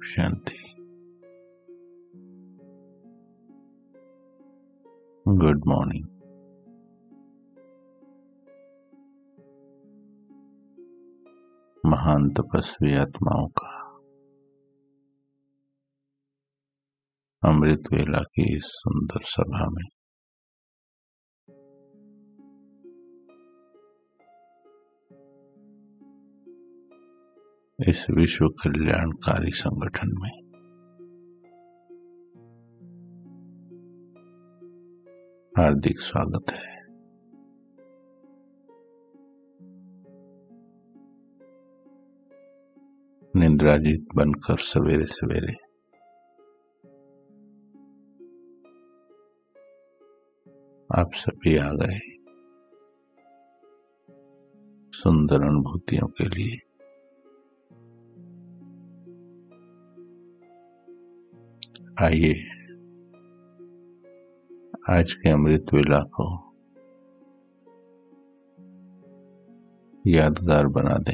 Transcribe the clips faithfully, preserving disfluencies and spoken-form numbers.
शांति। Good morning. महान तपस्वी आत्माओं का अमृत वेला की इस सुंदर सभा में इस विश्व कल्याणकारी संगठन में हार्दिक स्वागत है। निद्राजीत बनकर सवेरे सवेरे आप सभी आ गए सुंदर अनुभूतियों के लिए। आइए आज के अमृत वेला को यादगार बना दें।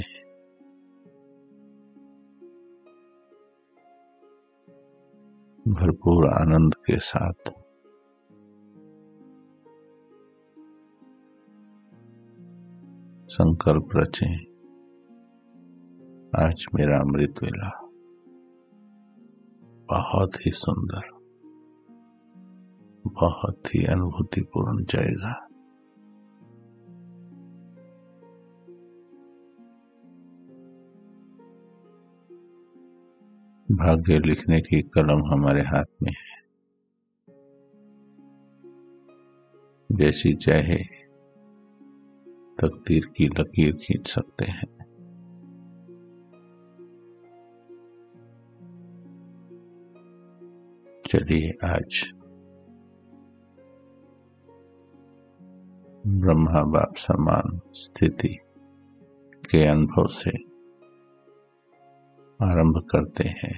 भरपूर आनंद के साथ संकल्प रचें, आज मेरा अमृत वेला बहुत ही सुंदर, बहुत ही अनुभूतिपूर्ण जाएगा। भाग्य लिखने की कलम हमारे हाथ में है, जैसी चाहे तकदीर की लकीर खींच सकते हैं। चलिए आज ब्रह्मा बाप समान स्थिति के अनुभव से आरंभ करते हैं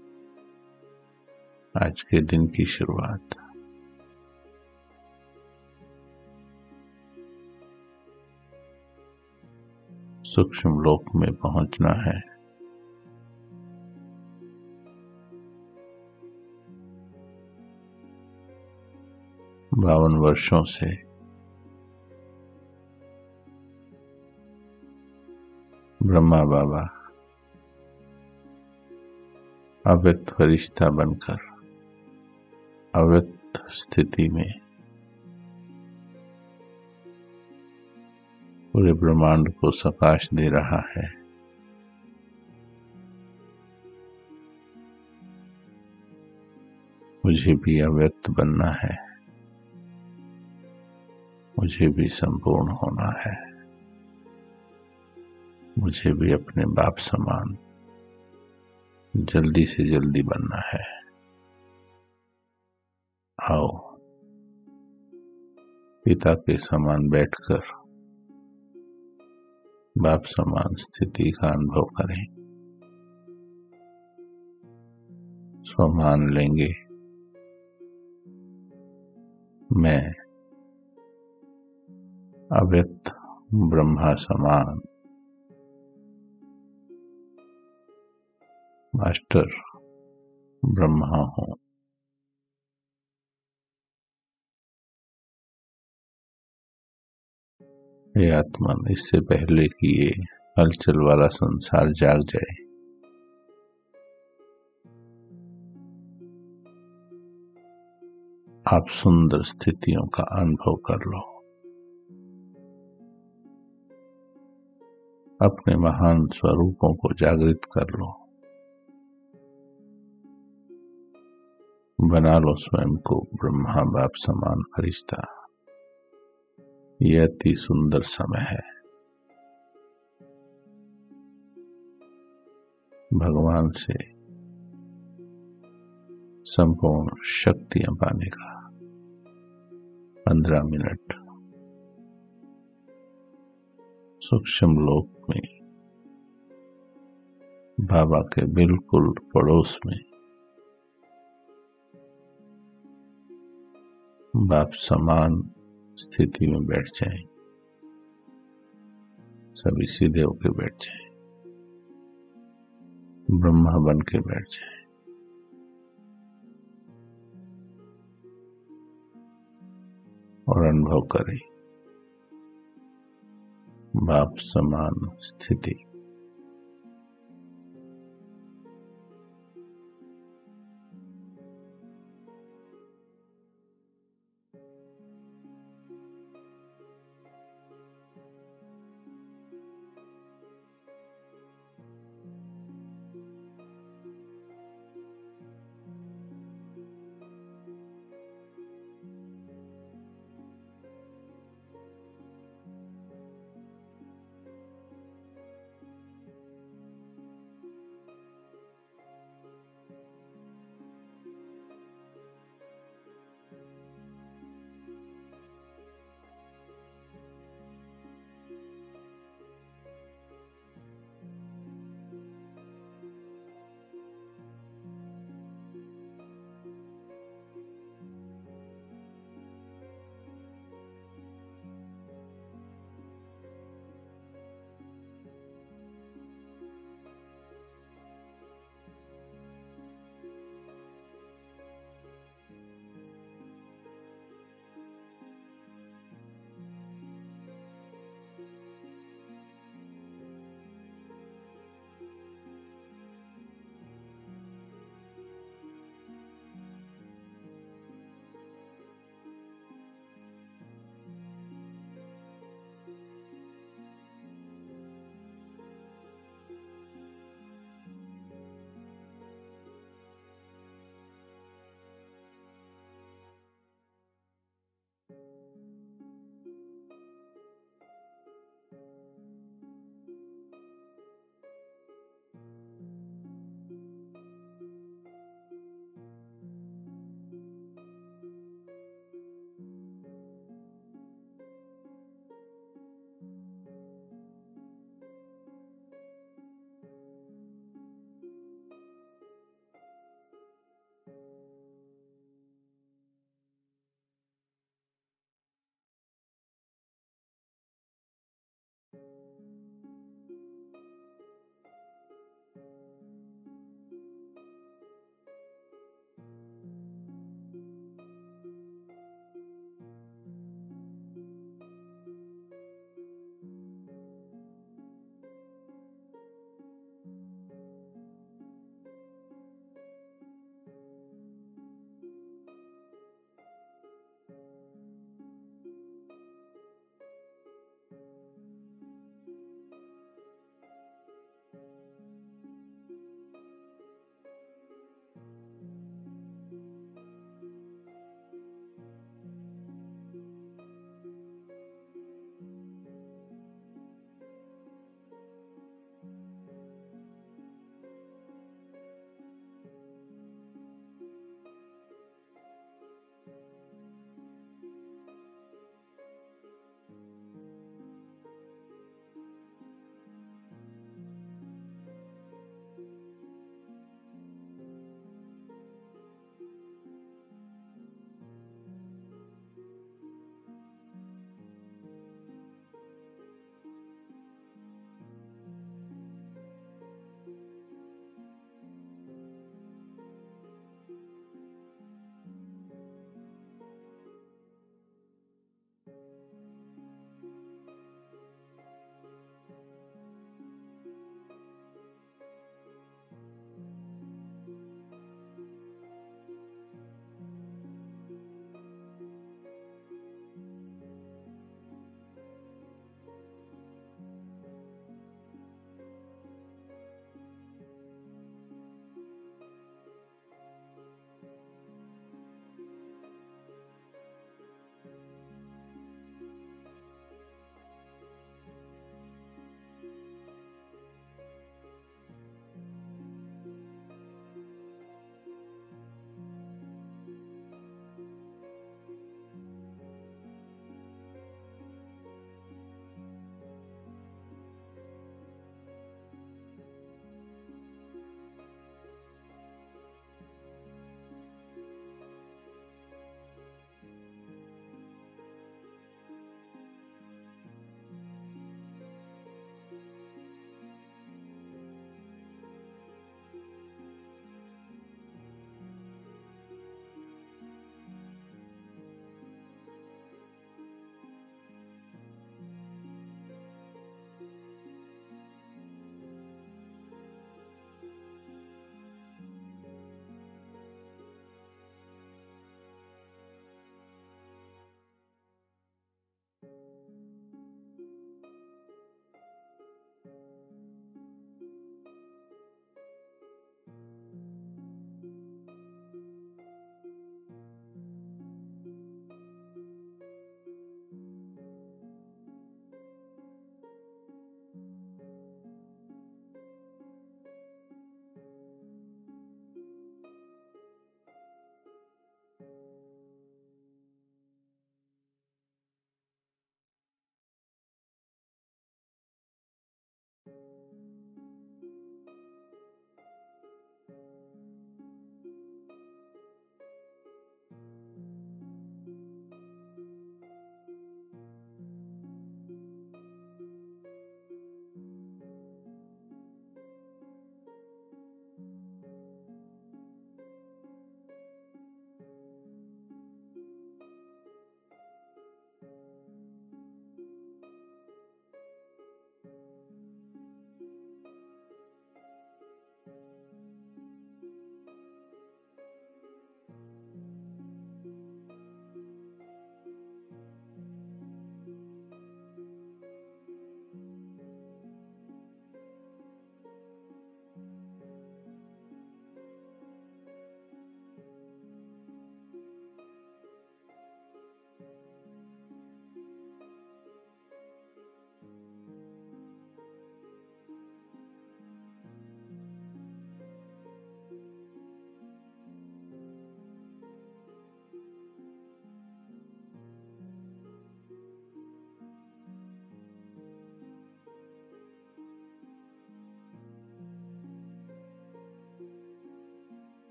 आज के दिन की शुरुआत। सूक्ष्म लोक में पहुंचना है। बावन वर्षों से ब्रह्मा बाबा अव्यक्त फरिश्ता बनकर अव्यक्त स्थिति में पूरे ब्रह्मांड को प्रकाश दे रहा है। मुझे भी अव्यक्त बनना है, मुझे भी संपूर्ण होना है, मुझे भी अपने बाप समान जल्दी से जल्दी बनना है। आओ पिता के समान बैठकर बाप समान स्थिति का अनुभव करें। स्वमान लेंगे, मैं अव्यक्त ब्रह्मा समान मास्टर ब्रह्मा हूं। हे आत्मन, इससे पहले कि ये हलचल वाला संसार जाग जाए, आप सुंदर स्थितियों का अनुभव कर लो। अपने महान स्वरूपों को जागृत कर लो। बना लो स्वयं को ब्रह्मा बाप समान फरिश्ता। यह अति सुंदर समय है भगवान से संपूर्ण शक्तियां पाने का। पंद्रह मिनट सूक्ष्म लोक में बाबा के बिल्कुल पड़ोस में बाप समान स्थिति में बैठ जाएं। सभी सीधे होकर बैठ जाएं, ब्रह्मा बन के बैठ जाएं। और अनुभव करें बाप समान स्थिति।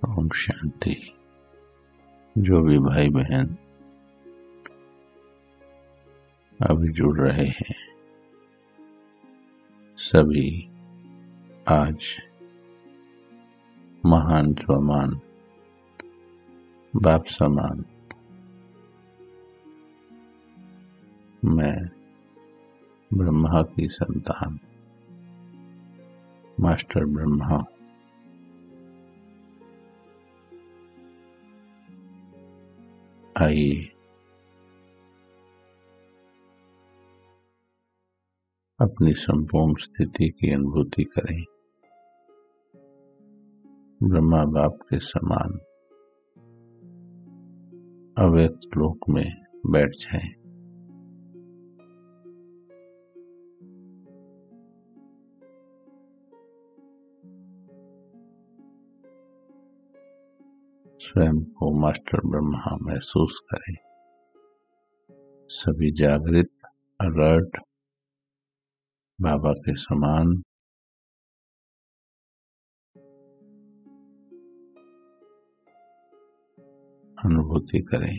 ओम शांति। जो भी भाई बहन अभी जुड़ रहे हैं, सभी आज महान स्वमान बाप समान मैं ब्रह्मा की संतान मास्टर ब्रह्मा आइए अपनी संपूर्ण स्थिति की अनुभूति करें। ब्रह्मा बाप के समान अव्यक्त लोक में बैठ जाएं। स्वयं को मास्टर ब्रह्मा महसूस करें। सभी जागृत, अलर्ट, बाबा के समान अनुभूति करें।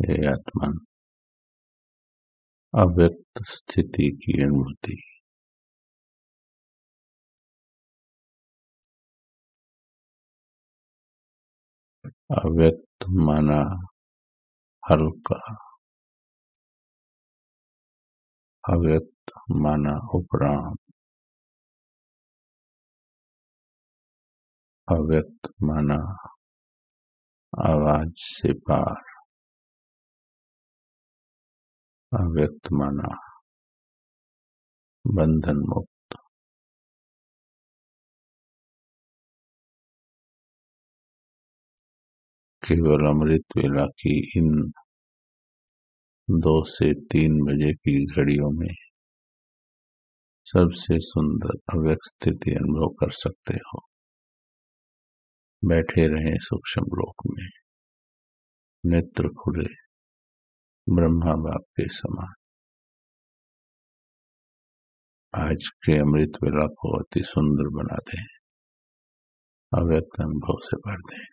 हे आत्मन, अव्यक्त स्थिति की अनुभूति। अव्यक्त माना हल्का, अव्यक्त माना उपराम, अव्यक्त माना आवाज से पार, अव्यक्त माना बंधन मुक्त। केवल अमृत वेला की इन दो से तीन बजे की घड़ियों में सबसे सुंदर अव्यक्त स्थिति अनुभव कर सकते हो। बैठे रहें सूक्ष्म लोक में, नेत्र खुले ब्रह्मा बाप के समान। आज के अमृत वेला को अति सुंदर बना दें, अव्यक्त अनुभव से भर दें।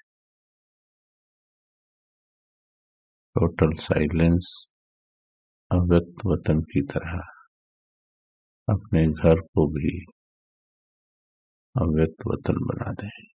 टोटल साइलेंस अव्यक्त वतन की तरह अपने घर को भी अव्यक्त वतन बना दें।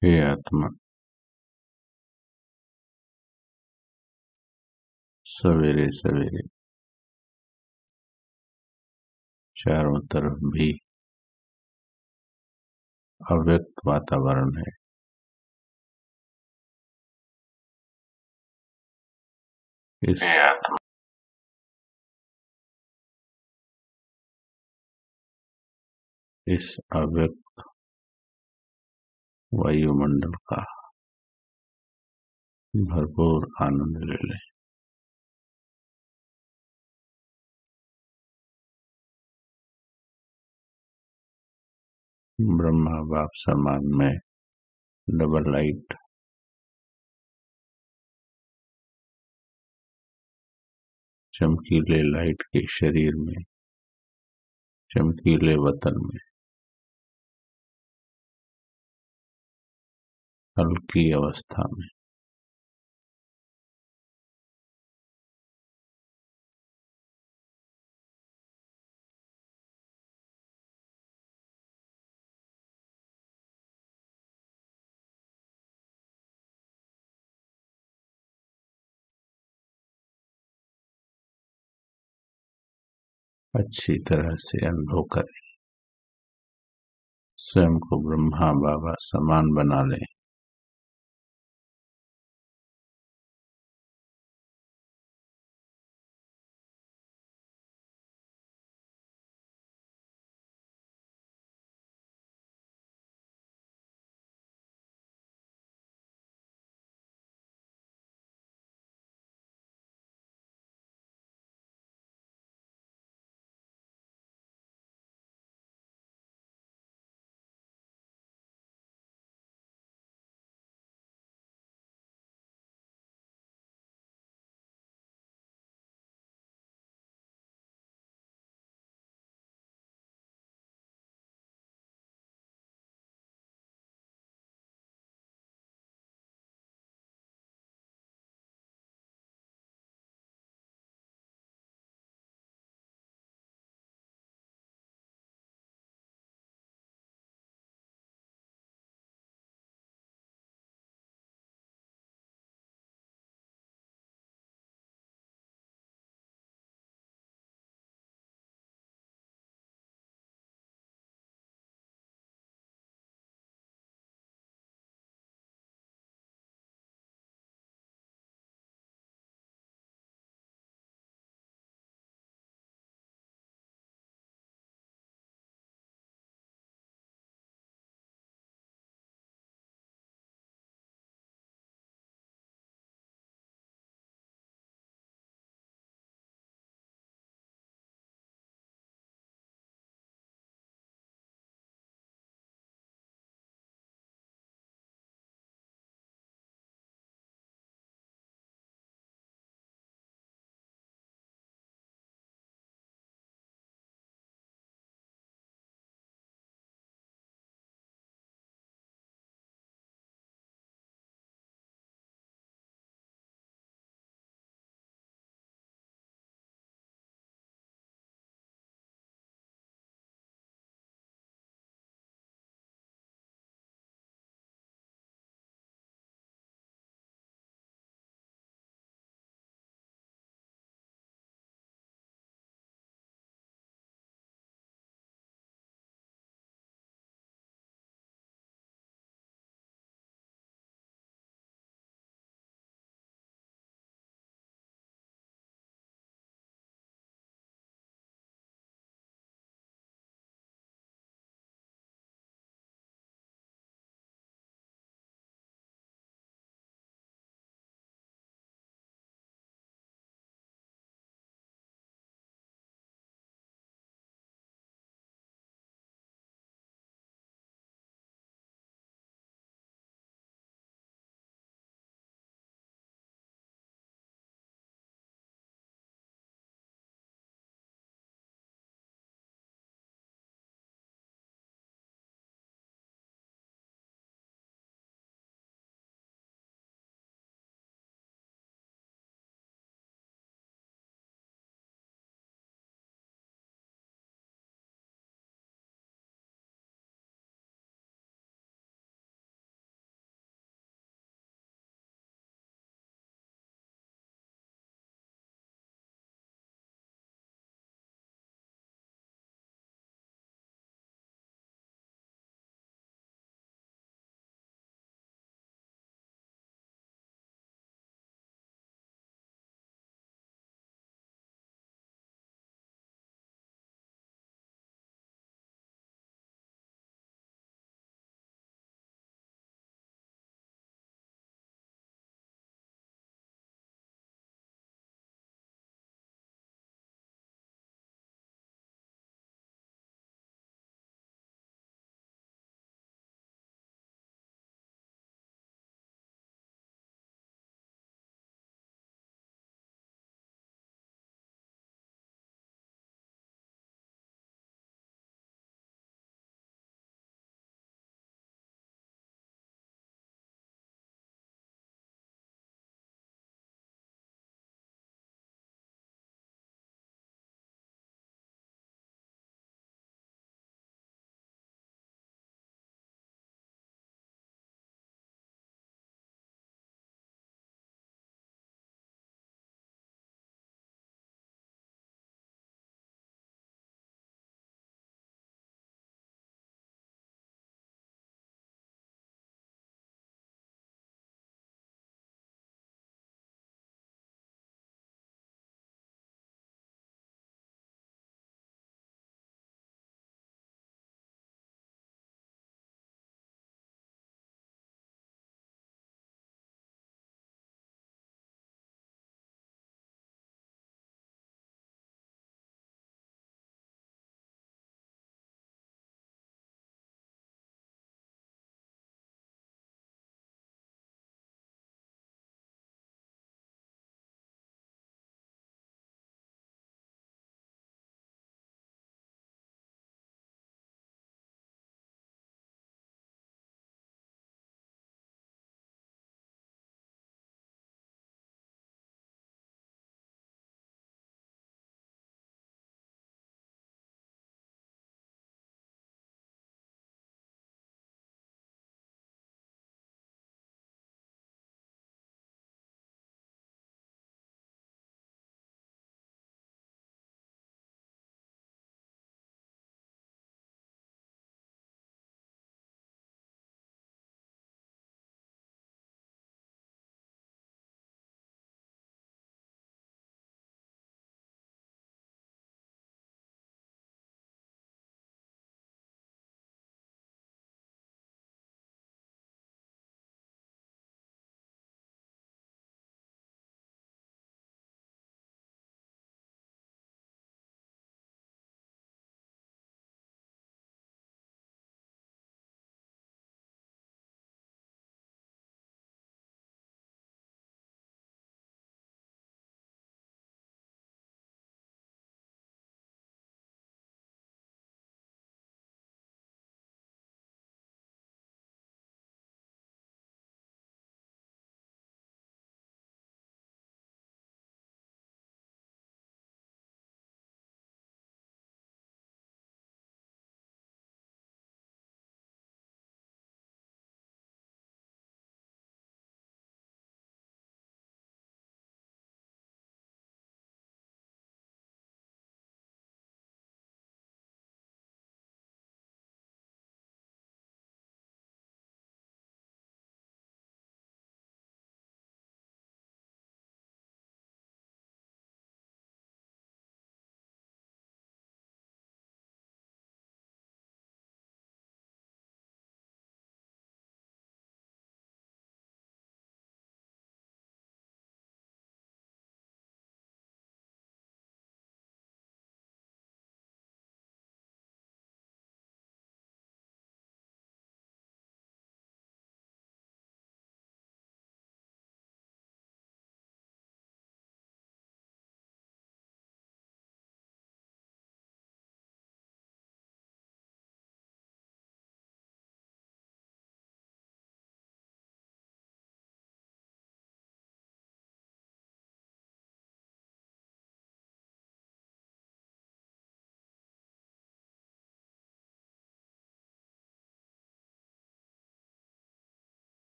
हे आत्मा, सवेरे सवेरे चारों तरफ भी अव्यक्त वातावरण है। इस इस अव्यक्त वायुमंडल का भरपूर आनंद ले लें। ब्रह्मा बाप समान में डबल लाइट चमकीले लाइट के शरीर में, चमकीले वतन में, हल्की अवस्था में अच्छी तरह से अनुभव करें। स्वयं को ब्रह्मा बाबा समान बना लें।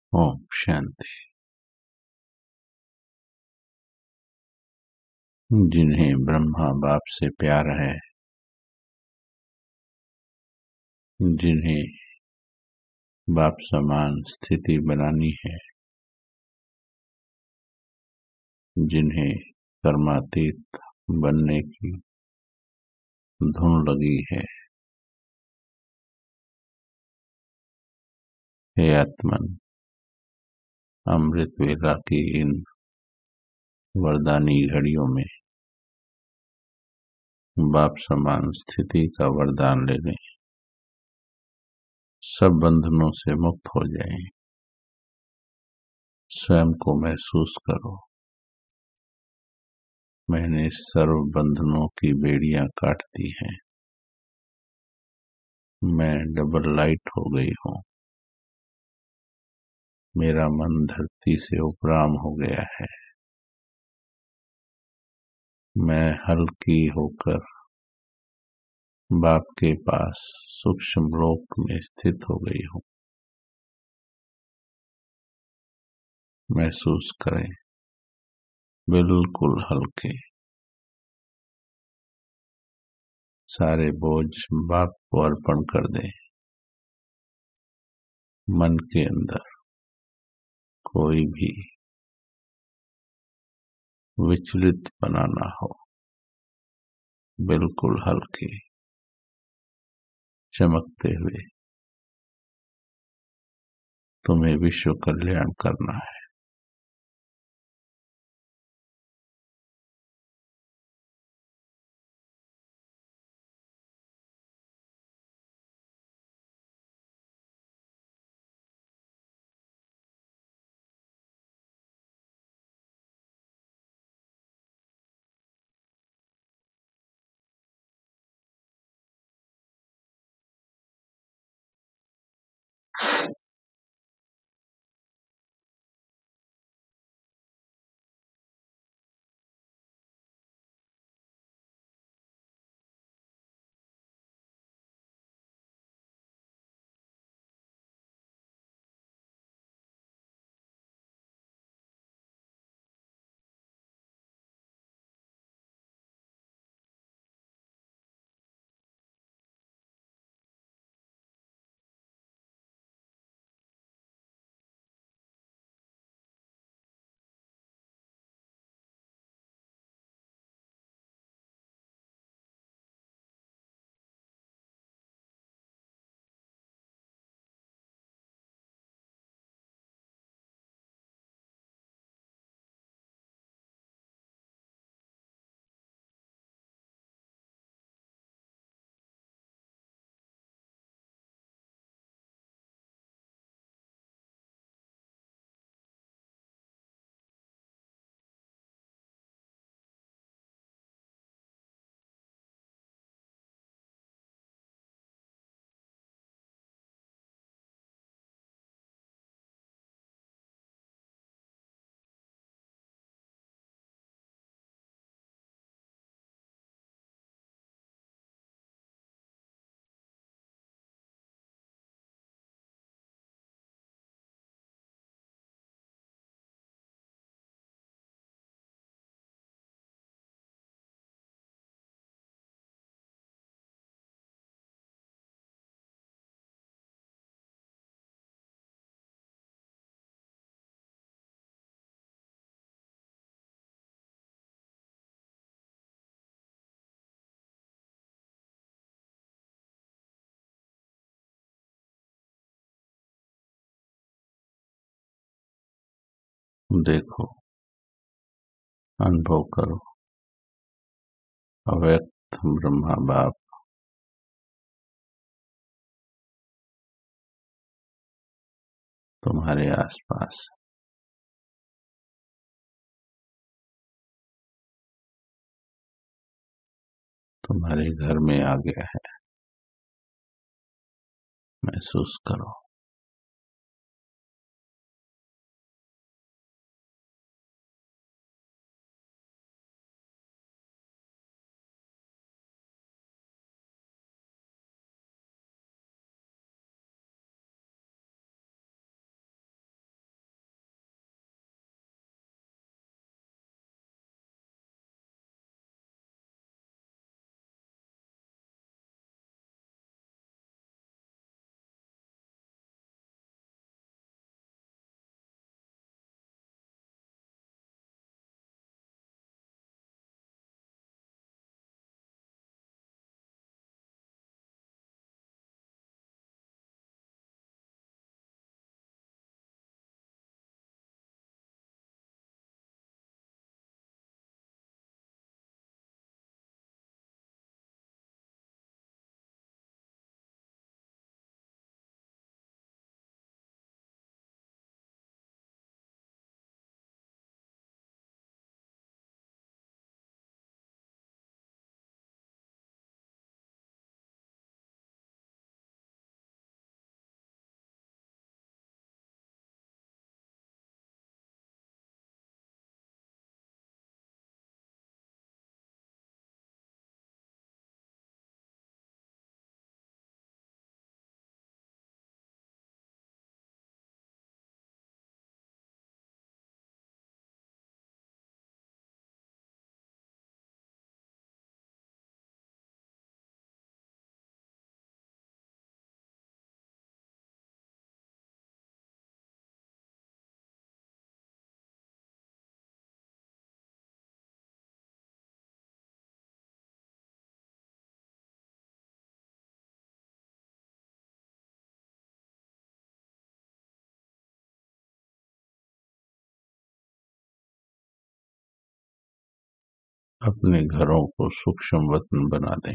ओम शांति। जिन्हें ब्रह्मा बाप से प्यार है, जिन्हें बाप समान स्थिति बनानी है, जिन्हें कर्मातीत बनने की धुन लगी है, हे आत्मन, अमृत वेला की इन वरदानी घड़ियों में बाप समान स्थिति का वरदान ले लें। सब बंधनों से मुक्त हो जाएं। स्वयं को महसूस करो, मैंने सर्व बंधनों की बेड़ियां काट दी हैं। मैं डबल लाइट हो गई हूँ। मेरा मन धरती से उपराम हो गया है। मैं हल्की होकर बाप के पास सूक्ष्म लोक में स्थित हो गई हूँ। महसूस करें, बिल्कुल हल्के। सारे बोझ बाप को अर्पण कर दें। मन के अंदर कोई भी विचलित बना ना हो। बिल्कुल हल्के, चमकते हुए। तुम्हें विश्व कल्याण करना है। देखो, अनुभव करो, अव्यक्त ब्रह्मा बाप तुम्हारे आसपास, तुम्हारे घर में आ गया है। महसूस करो। अपने घरों को सूक्ष्म वतन बना दें।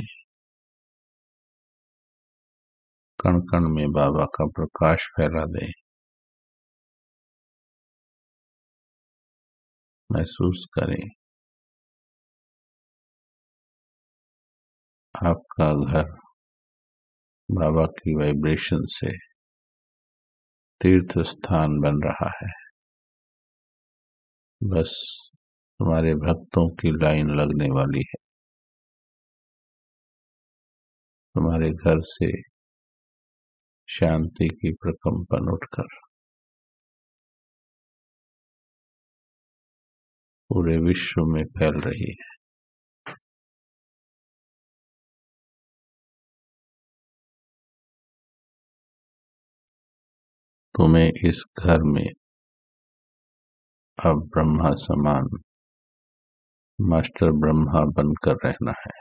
कण कण में बाबा का प्रकाश फैला दें। महसूस करें आपका घर बाबा की वाइब्रेशन से तीर्थ स्थान बन रहा है। बस तुम्हारे भक्तों की लाइन लगने वाली है। तुम्हारे घर से शांति की प्रकंपन उठकर पूरे विश्व में फैल रही है। तुम्हें इस घर में अब ब्रह्मा समान मास्टर ब्रह्मा बनकर रहना है।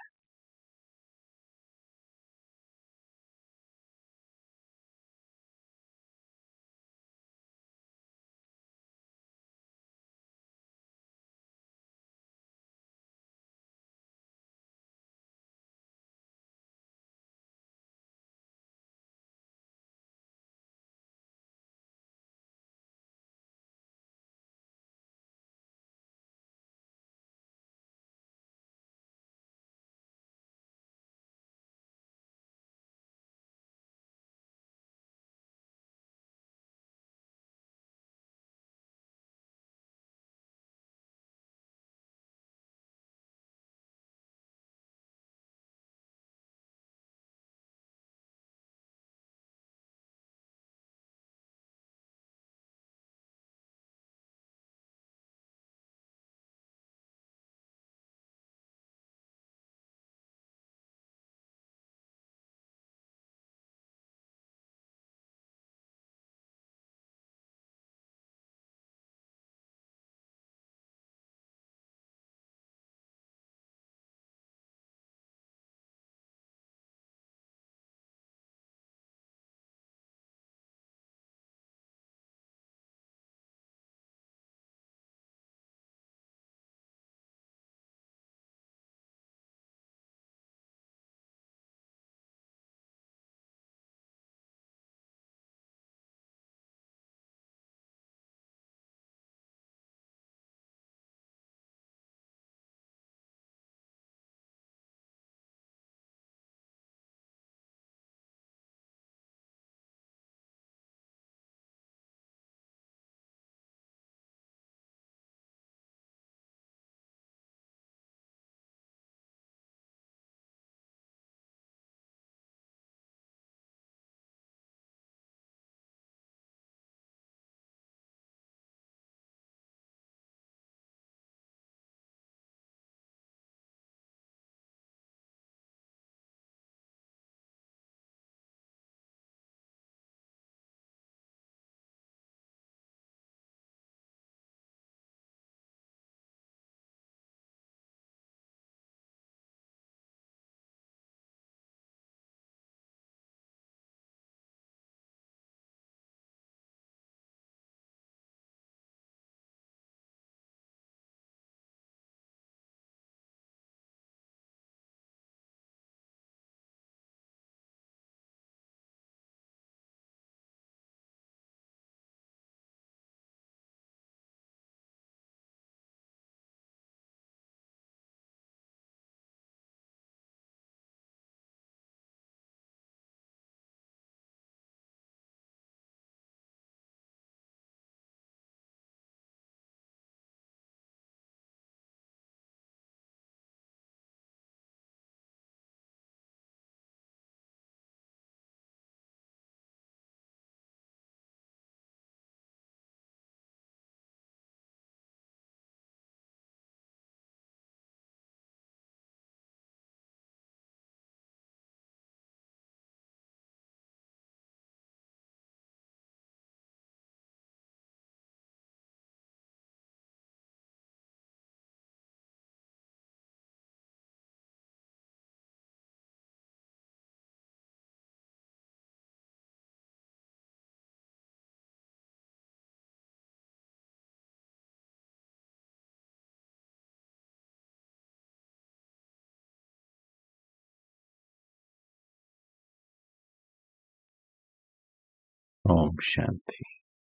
ओम शांति।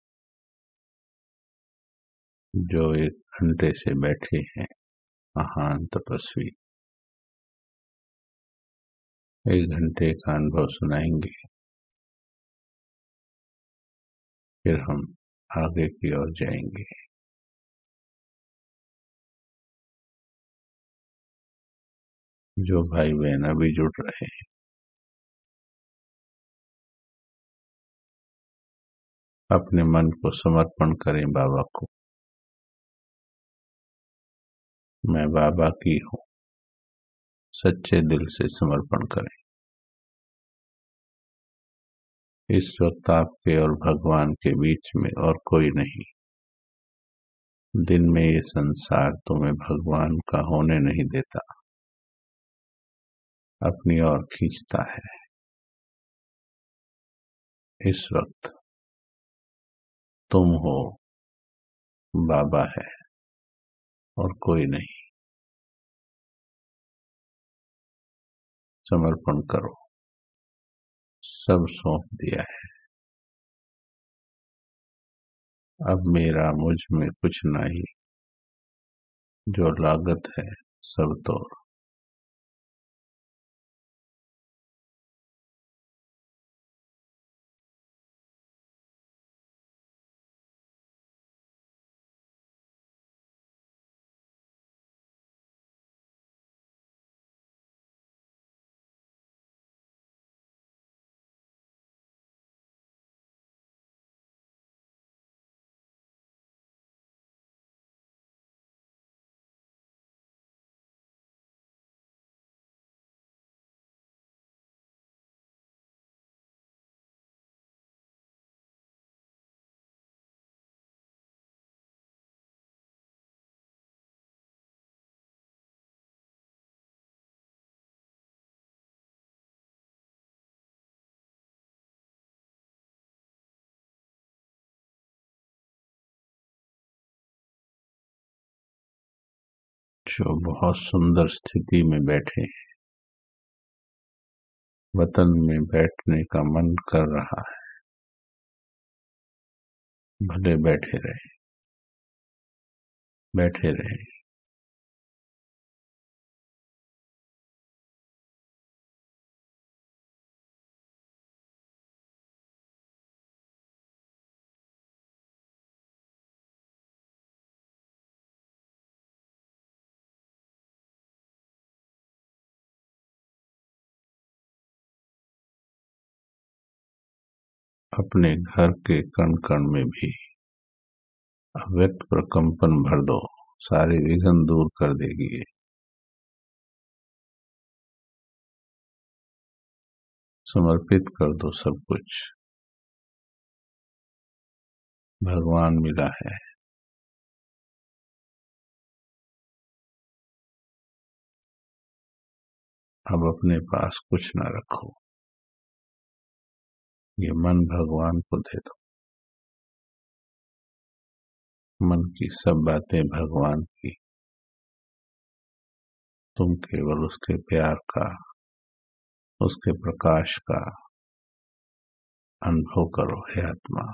जो एक घंटे से बैठे हैं महान तपस्वी, एक घंटे का अनुभव सुनाएंगे, फिर हम आगे की ओर जाएंगे। जो भाई बहन अभी जुड़ रहे हैं, अपने मन को समर्पण करें बाबा को। मैं बाबा की हूँ, सच्चे दिल से समर्पण करें। इस वक्त आपके और भगवान के बीच में और कोई नहीं। दिन में ये संसार तुम्हें भगवान का होने नहीं देता, अपनी ओर खींचता है। इस वक्त तुम हो, बाबा है और कोई नहीं। समर्पण करो, सब सौंप दिया है। अब मेरा मुझ में कुछ नहीं, जो लागत है सब तोड़। जो बहुत सुंदर स्थिति में बैठे हैं, वतन में बैठने का मन कर रहा है, भले बैठे रहे, बैठे रहे। अपने घर के कण कण में भी अव्यक्त प्रकंपन भर दो, सारे विघ्न दूर कर देगी। समर्पित कर दो सब कुछ। भगवान मिला है, अब अपने पास कुछ न रखो। ये मन भगवान को दे दो। मन की सब बातें भगवान की, तुम केवल उसके प्यार का, उसके प्रकाश का अनुभव करो। हे आत्मा,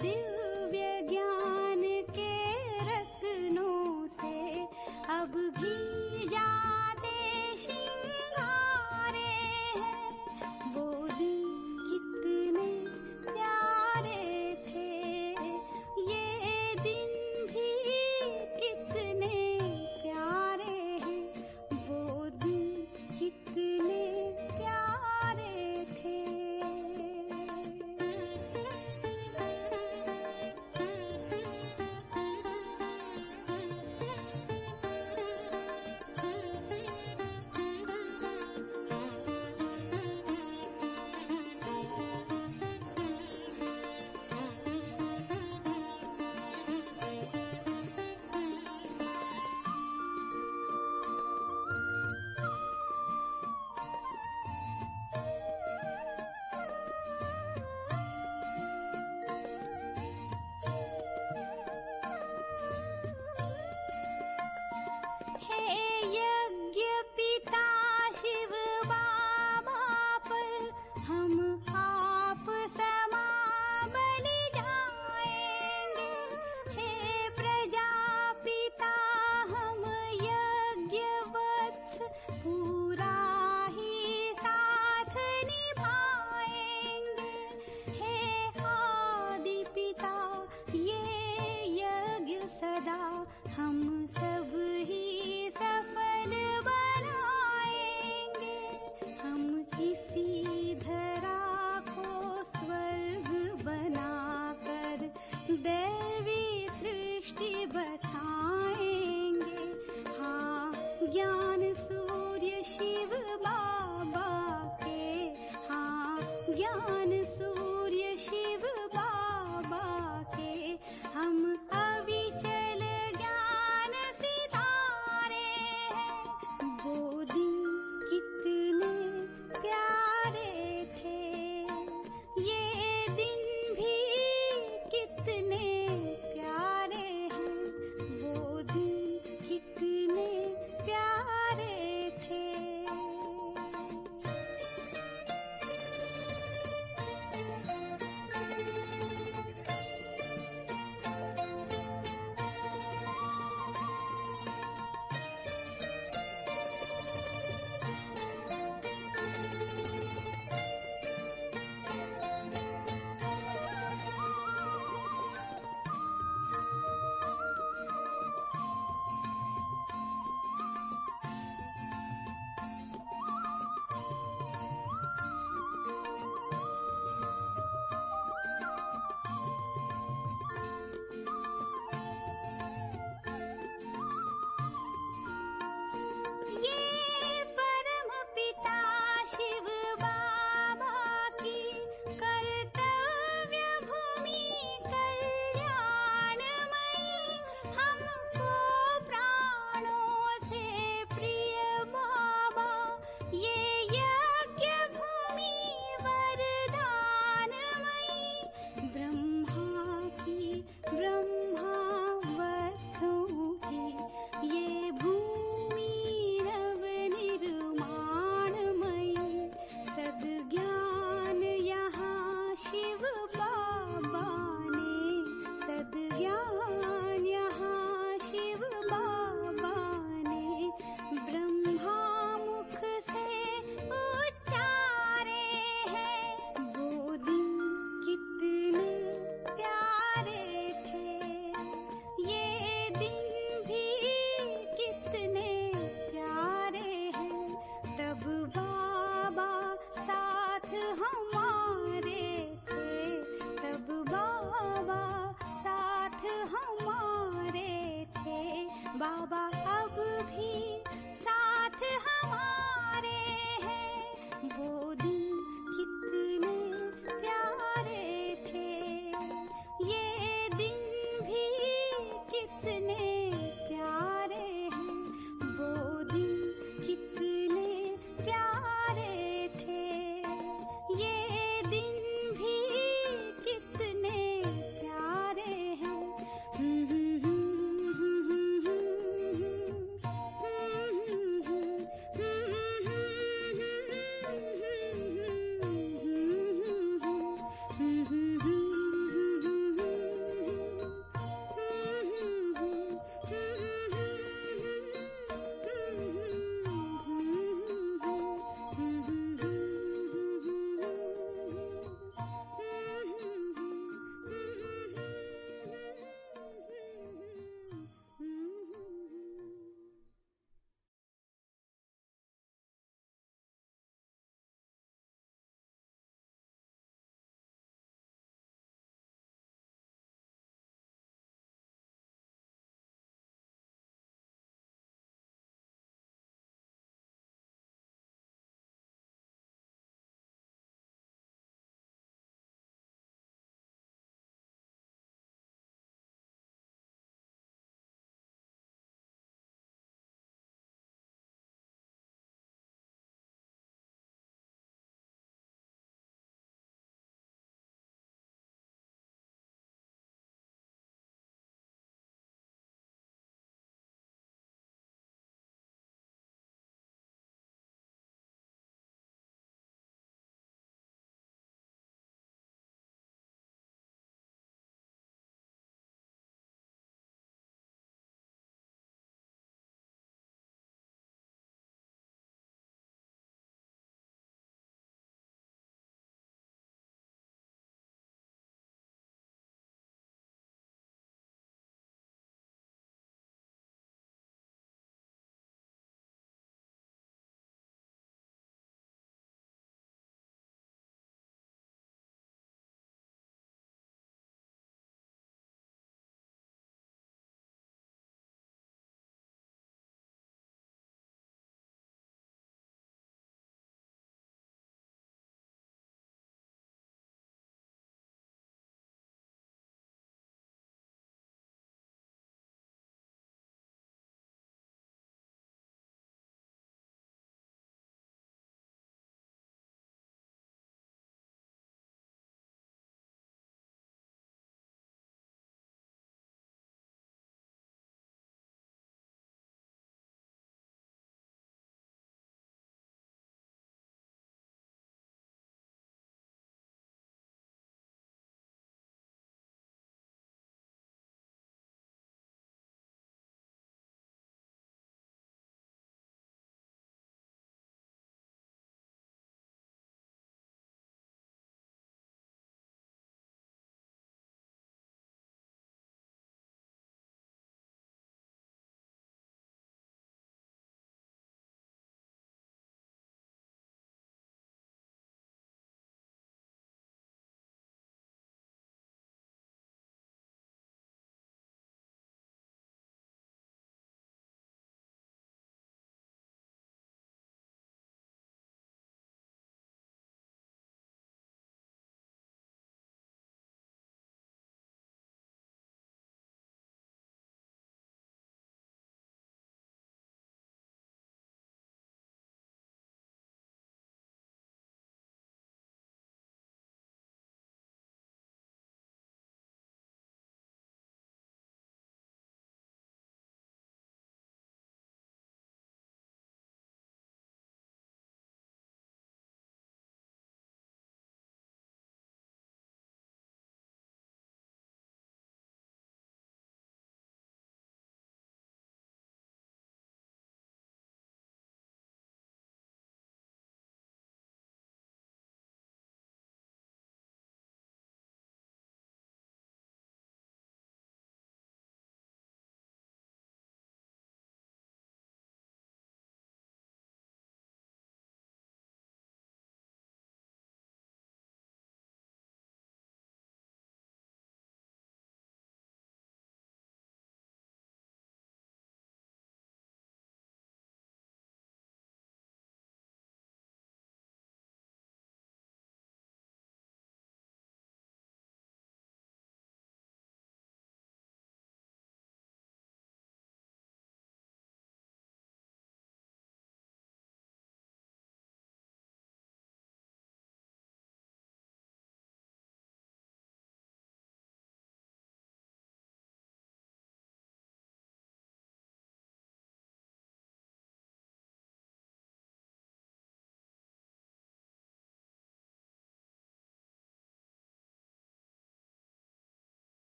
दिव्य ज्ञान के रत्नों से अब भी जाते श्रृंगारे हैं। वो दिन कितने प्यारे थे, ये दिन भी कितने प्यारे हैं। वो दिन कितने प्यारे थे।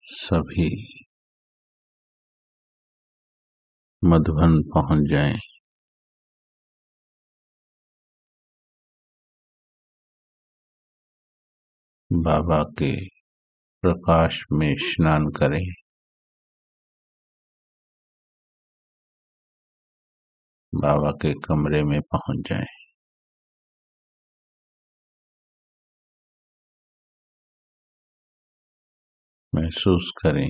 सभी मधुबन पहुंच जाएं। बाबा के प्रकाश में स्नान करें। बाबा के कमरे में पहुंच जाएं। महसूस करें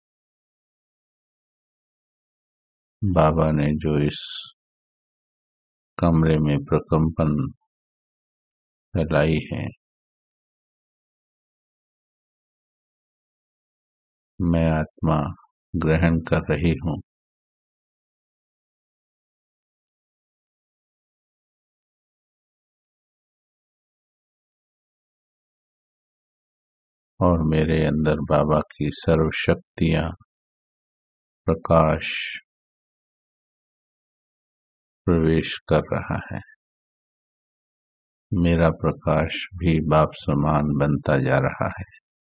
बाबा ने जो इस कमरे में प्रकंपन फैलाई है, मैं आत्मा ग्रहण कर रही हूँ। और मेरे अंदर बाबा की सर्व शक्तियां, प्रकाश प्रवेश कर रहा है। मेरा प्रकाश भी बाप समान बनता जा रहा है।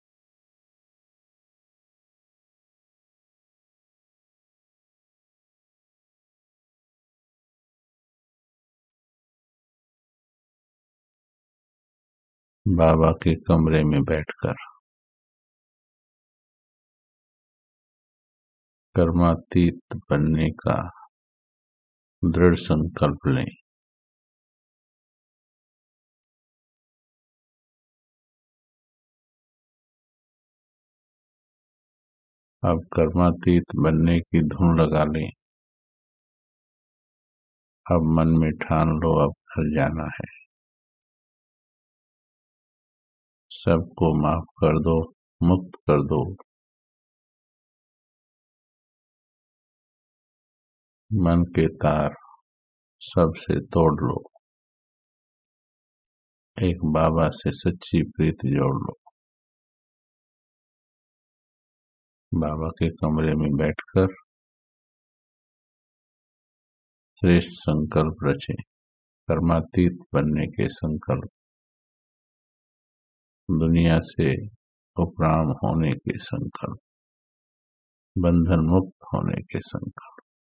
बाबा के कमरे में बैठकर कर्मातीत बनने का दृढ़ संकल्प लें। अब कर्मातीत बनने की धुन लगा लें। अब मन में ठान लो, अब घर जाना है। सबको माफ कर दो, मुक्त कर दो। मन के तार सबसे तोड़ लो। एक बाबा से सच्ची प्रीति जोड़ लो। बाबा के कमरे में बैठकर श्रेष्ठ संकल्प रचें। कर्मातीत बनने के संकल्प, दुनिया से उपराम होने के संकल्प, बंधन मुक्त होने के संकल्प।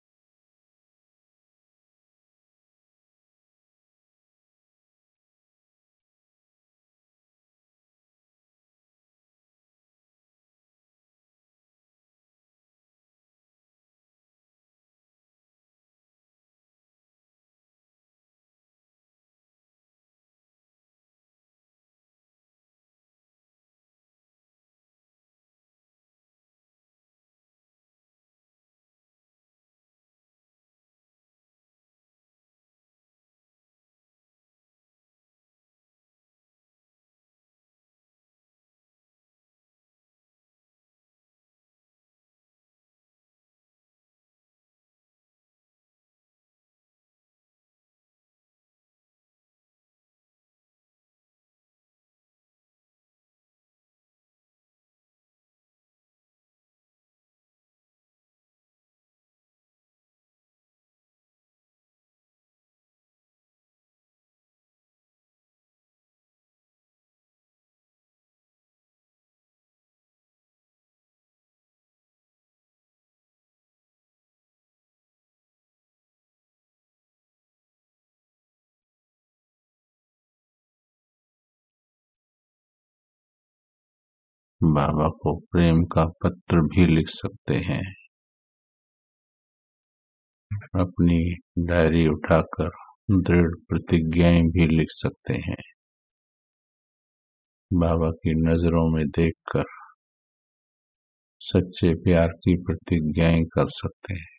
बाबा को प्रेम का पत्र भी लिख सकते हैं। अपनी डायरी उठाकर दृढ़ प्रतिज्ञाएं भी लिख सकते हैं। बाबा की नजरों में देखकर सच्चे प्यार की प्रतिज्ञाएं कर सकते हैं।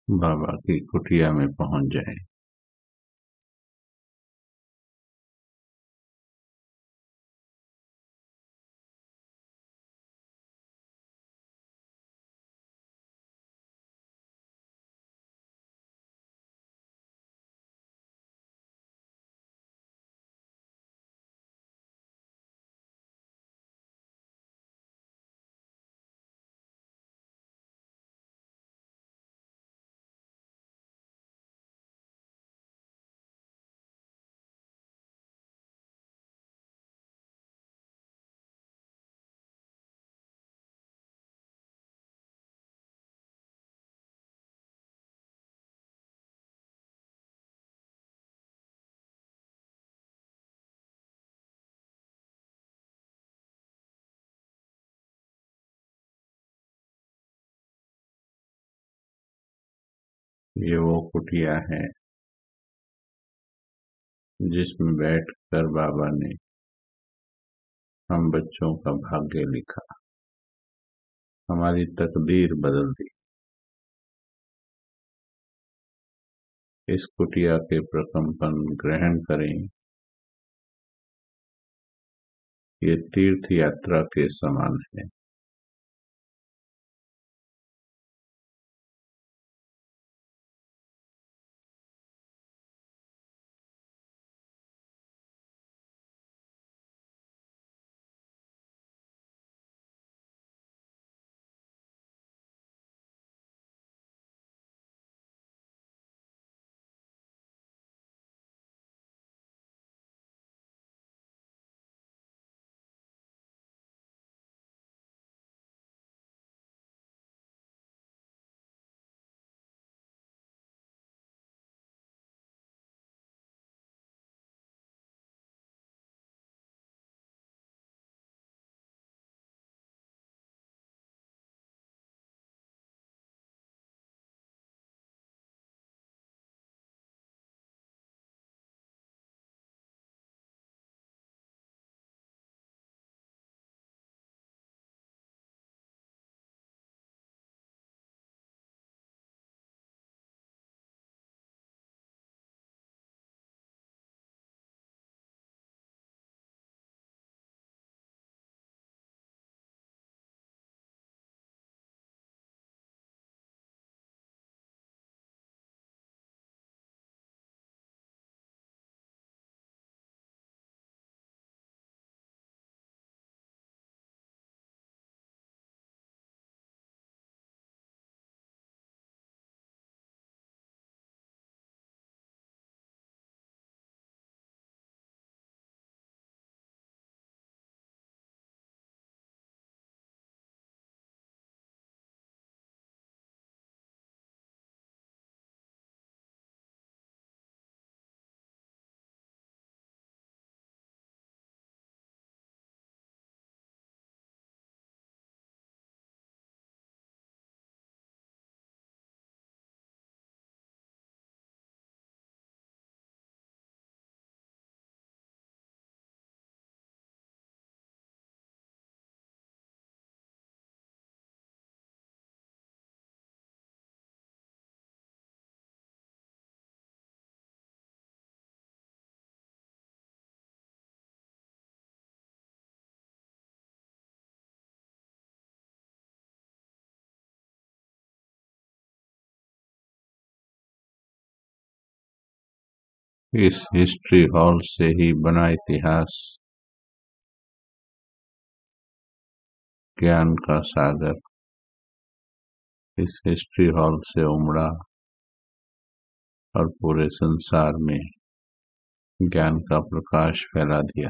बाबा की कुटिया में पहुंच जाए। ये वो कुटिया है जिसमें बैठकर बाबा ने हम बच्चों का भाग्य लिखा, हमारी तकदीर बदल दी। इस कुटिया के प्रकंपन ग्रहण करें, ये तीर्थ यात्रा के समान है। इस हिस्ट्री हॉल से ही बना इतिहास, ज्ञान का सागर। इस हिस्ट्री हॉल से उमड़ा और पूरे संसार में ज्ञान का प्रकाश फैला दिया।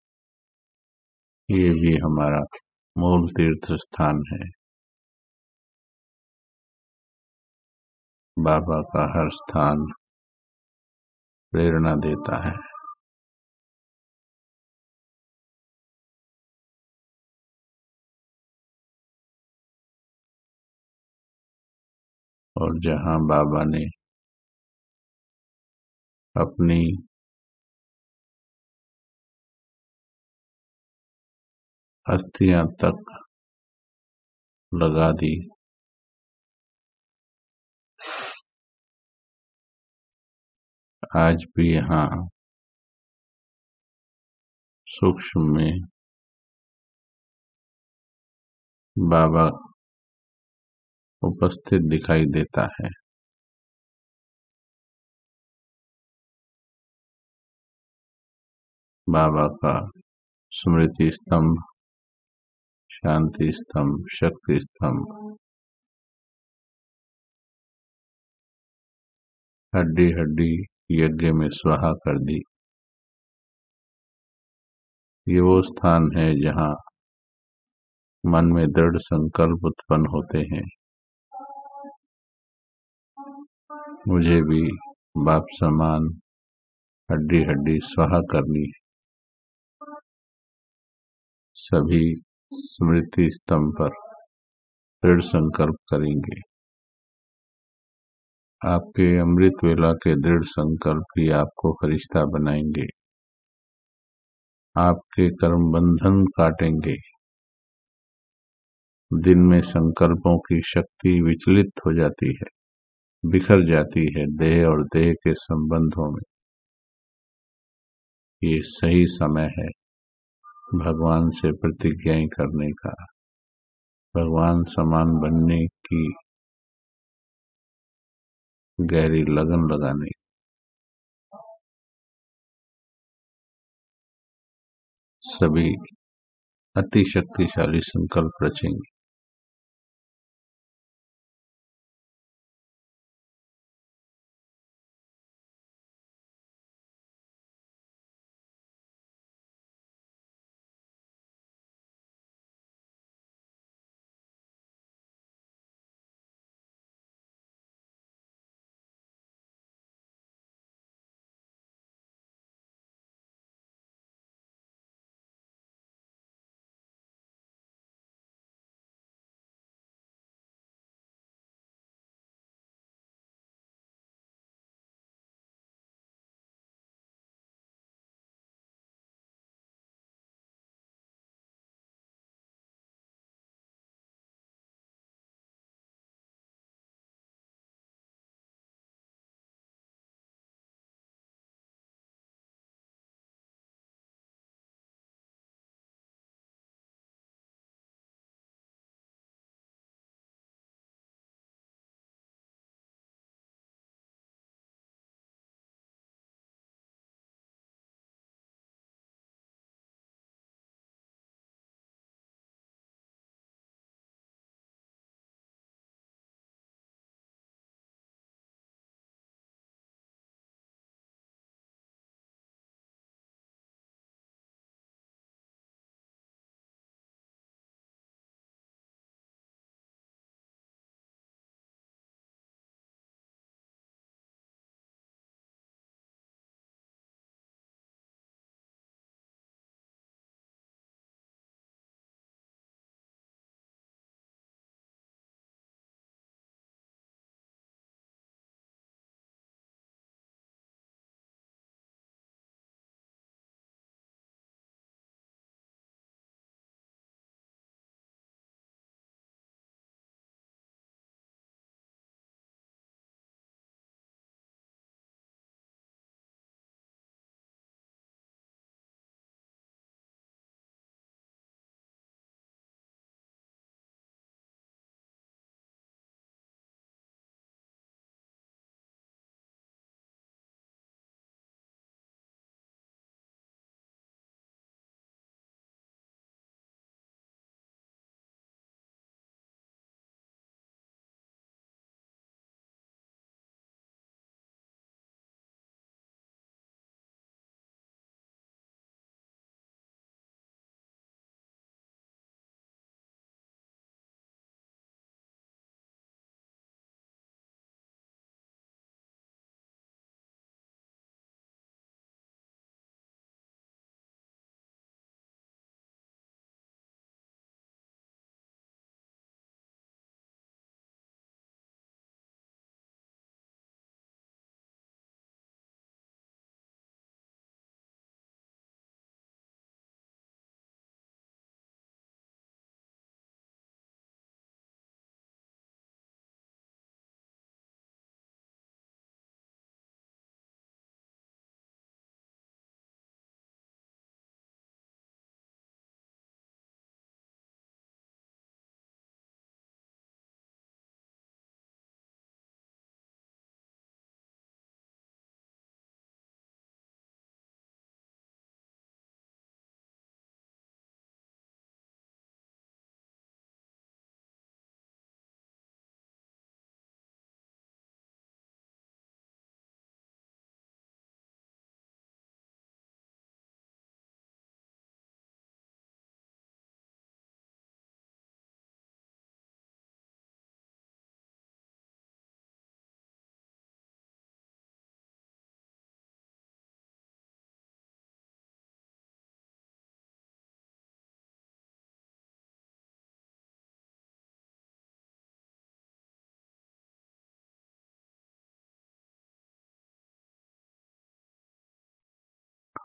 ये भी हमारा मूल तीर्थ स्थान है। बाबा का हर स्थान प्रेरणा देता है। और जहाँ बाबा ने अपनी अस्थियां तक लगा दी, आज भी यहाँ सूक्ष्म में बाबा उपस्थित दिखाई देता है। बाबा का स्मृति स्तंभ, शांति स्तंभ, शक्ति स्तंभ हड्डी हड्डी यज्ञ में स्वाहा कर दी। ये वो स्थान है जहाँ मन में दृढ़ संकल्प उत्पन्न होते हैं, मुझे भी बाप समान हड्डी हड्डी स्वाहा करनी है। सभी स्मृति स्तंभ पर दृढ़ संकल्प करेंगे। आपके अमृत वेला के दृढ़ संकल्प ही आपको फरिश्ता बनाएंगे, आपके कर्म बंधन काटेंगे। दिन में संकल्पों की शक्ति विचलित हो जाती है, बिखर जाती है देह और देह के संबंधों में। ये सही समय है भगवान से प्रतिज्ञाएं करने का, भगवान समान बनने की गहरी लगन लगाने की। सभी अति शक्तिशाली संकल्प रचेंगे।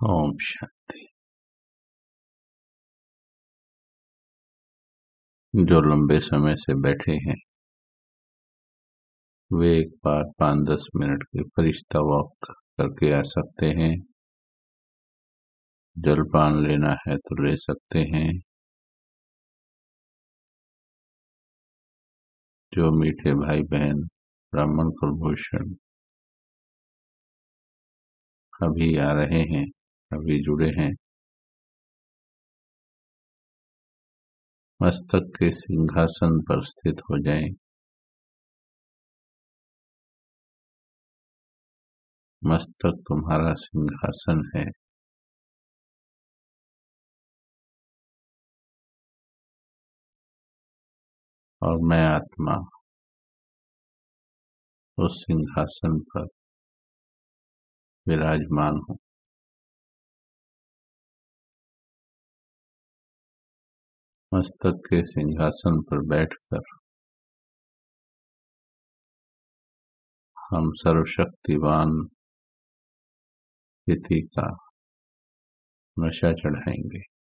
ओम शांति। जो लंबे समय से बैठे हैं वे एक बार पाँच दस मिनट के फरिश्ता वॉक करके आ सकते हैं। जलपान लेना है तो ले सकते हैं। जो मीठे भाई बहन ब्राह्मण कुलभूषण अभी आ रहे हैं, अभी जुड़े हैं, मस्तक के सिंहासन पर स्थित हो जाएं। मस्तक तुम्हारा सिंहासन है। और मैं आत्मा उस सिंहासन पर विराजमान हूँ। मस्तक के सिंहासन पर बैठकर हम सर्वशक्तिवान स्थिति का नशा चढ़ाएंगे।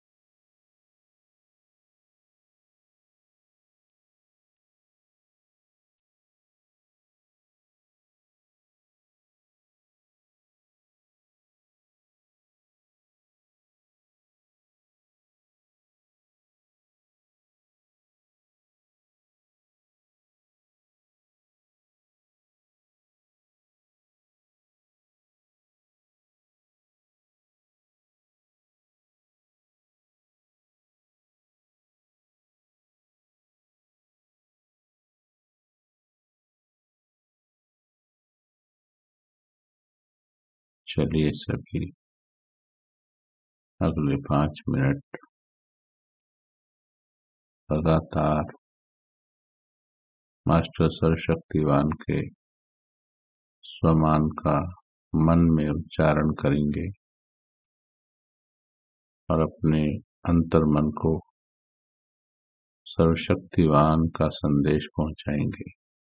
चलिए सभी अगले पांच मिनट लगातार मास्टर सर्वशक्तिवान के स्वमान का मन में उच्चारण करेंगे और अपने अंतर मन को सर्वशक्तिवान का संदेश पहुंचाएंगे।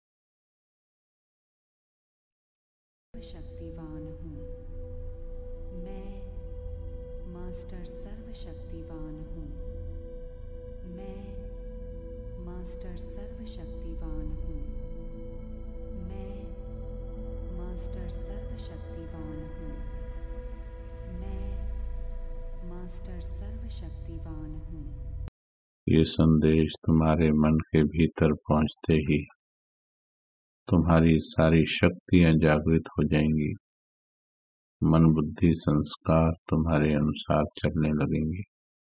शक्तिवान हूँ मैं, मास्टर सर्वशक्तिवान हूँ मैं, मास्टर सर्वशक्तिवान हूँ मैं, मास्टर सर्वशक्तिवान हूँ मैं, मास्टर सर्वशक्तिवान हूँ। ये संदेश तुम्हारे मन के भीतर पहुंचते ही तुम्हारी सारी शक्तियां जागृत हो जाएंगी। मन बुद्धि संस्कार तुम्हारे अनुसार चलने लगेंगे।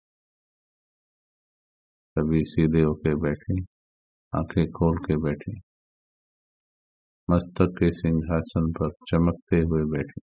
कभी सीधे होके बैठे, आंखें खोल के बैठे, मस्तक के सिंहासन पर चमकते हुए बैठे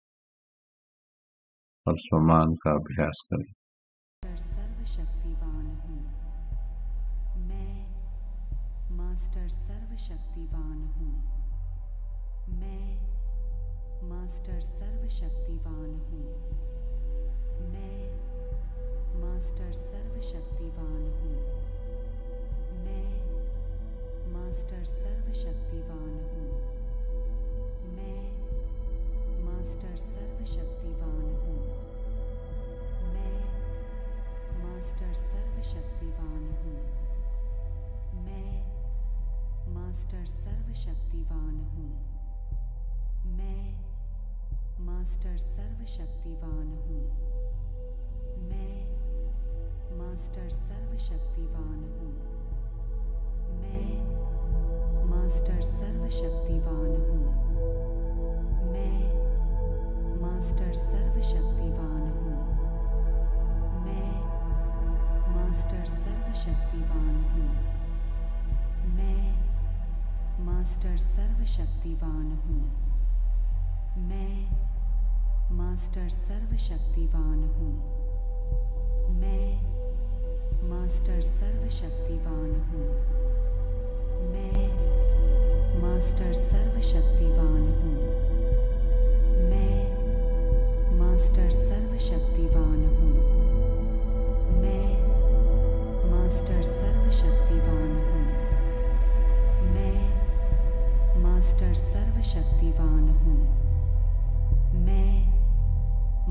और स्वमान का अभ्यास करें। सर्वशक्तिवान हूँ मैं, मास्टर सर्वशक्तिवान हूँ मैं, मास्टर सर्वशक्तिवान हूँ मैं, मास्टर सर्वशक्तिवान हूँ मैं, मास्टर सर्वशक्तिवान हूँ मैं, मास्टर सर्वशक्तिवान हूँ मैं, मास्टर सर्वशक्तिवान हूँ मैं, मास्टर सर्वशक्तिवान हूँ मैं, मास्टर सर्वशक्तिवान हूँ मैं, मास्टर सर्वशक्तिवान हूँ मैं, मास्टर सर्वशक्तिवान हूँ मैं, मास्टर सर्वशक्तिवान हूँ मैं, मास्टर सर्वशक्तिवान हूँ मैं, मास्टर सर्वशक्तिवान हूँ मैं, मास्टर सर्वशक्तिवान हूँ मैं, मास्टर सर्वशक्तिवान हूँ मैं, मास्टर सर्वशक्तिवान हूँ मैं, मास्टर सर्वशक्तिवान हूँ मैं, मास्टर सर्वशक्तिवान हूँ मैं, मास्टर सर्वशक्तिवान हूँ मैं,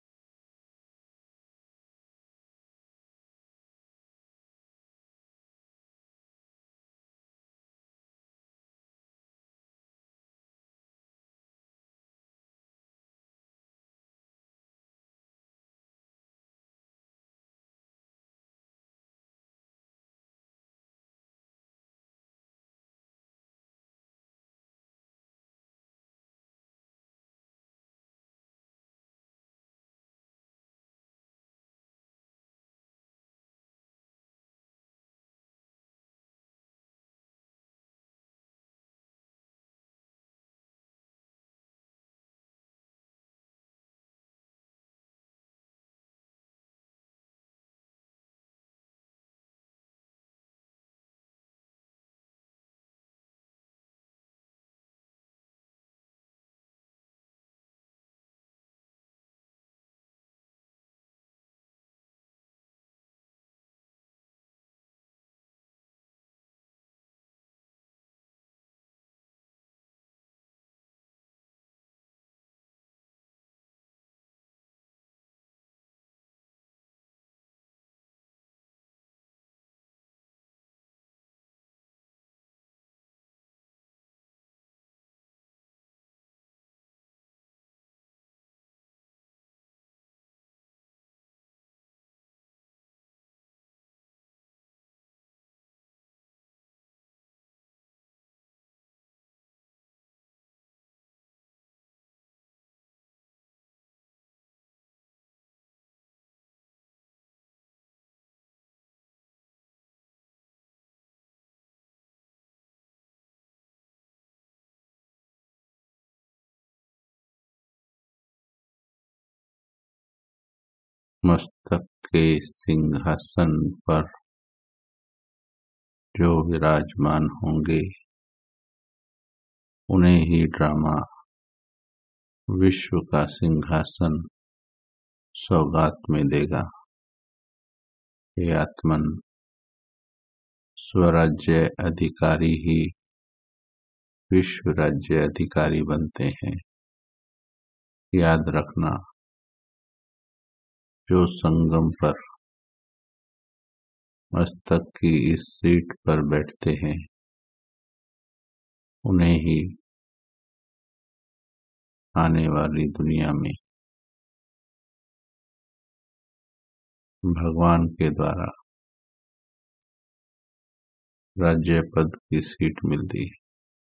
मस्तक के सिंहासन पर जो विराजमान होंगे उन्हें ही ड्रामा विश्व का सिंहासन सौगात में देगा। हे आत्मन, स्वराज्य अधिकारी ही विश्व राज्य अधिकारी बनते हैं। याद रखना, जो संगम पर मस्तक की इस सीट पर बैठते हैं उन्हें ही आने वाली दुनिया में भगवान के द्वारा राज्य पद की सीट मिलती है।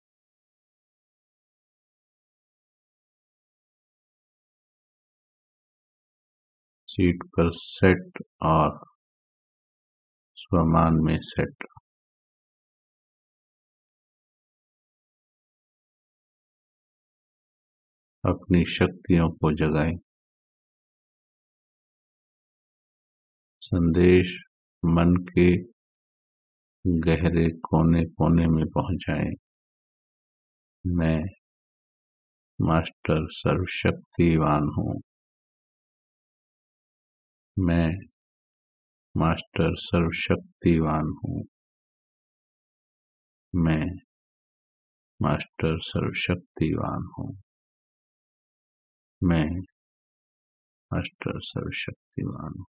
सीट पर सेट और स्वमान में सेट। अपनी शक्तियों को जगाएं। संदेश मन के गहरे कोने कोने में पहुंचाएं। मैं मास्टर सर्वशक्तिवान हूँ। मैं मास्टर सर्वशक्तिवान हूँ। मैं मास्टर सर्वशक्तिवान हूँ। मैं मास्टर सर्वशक्तिवान हूँ।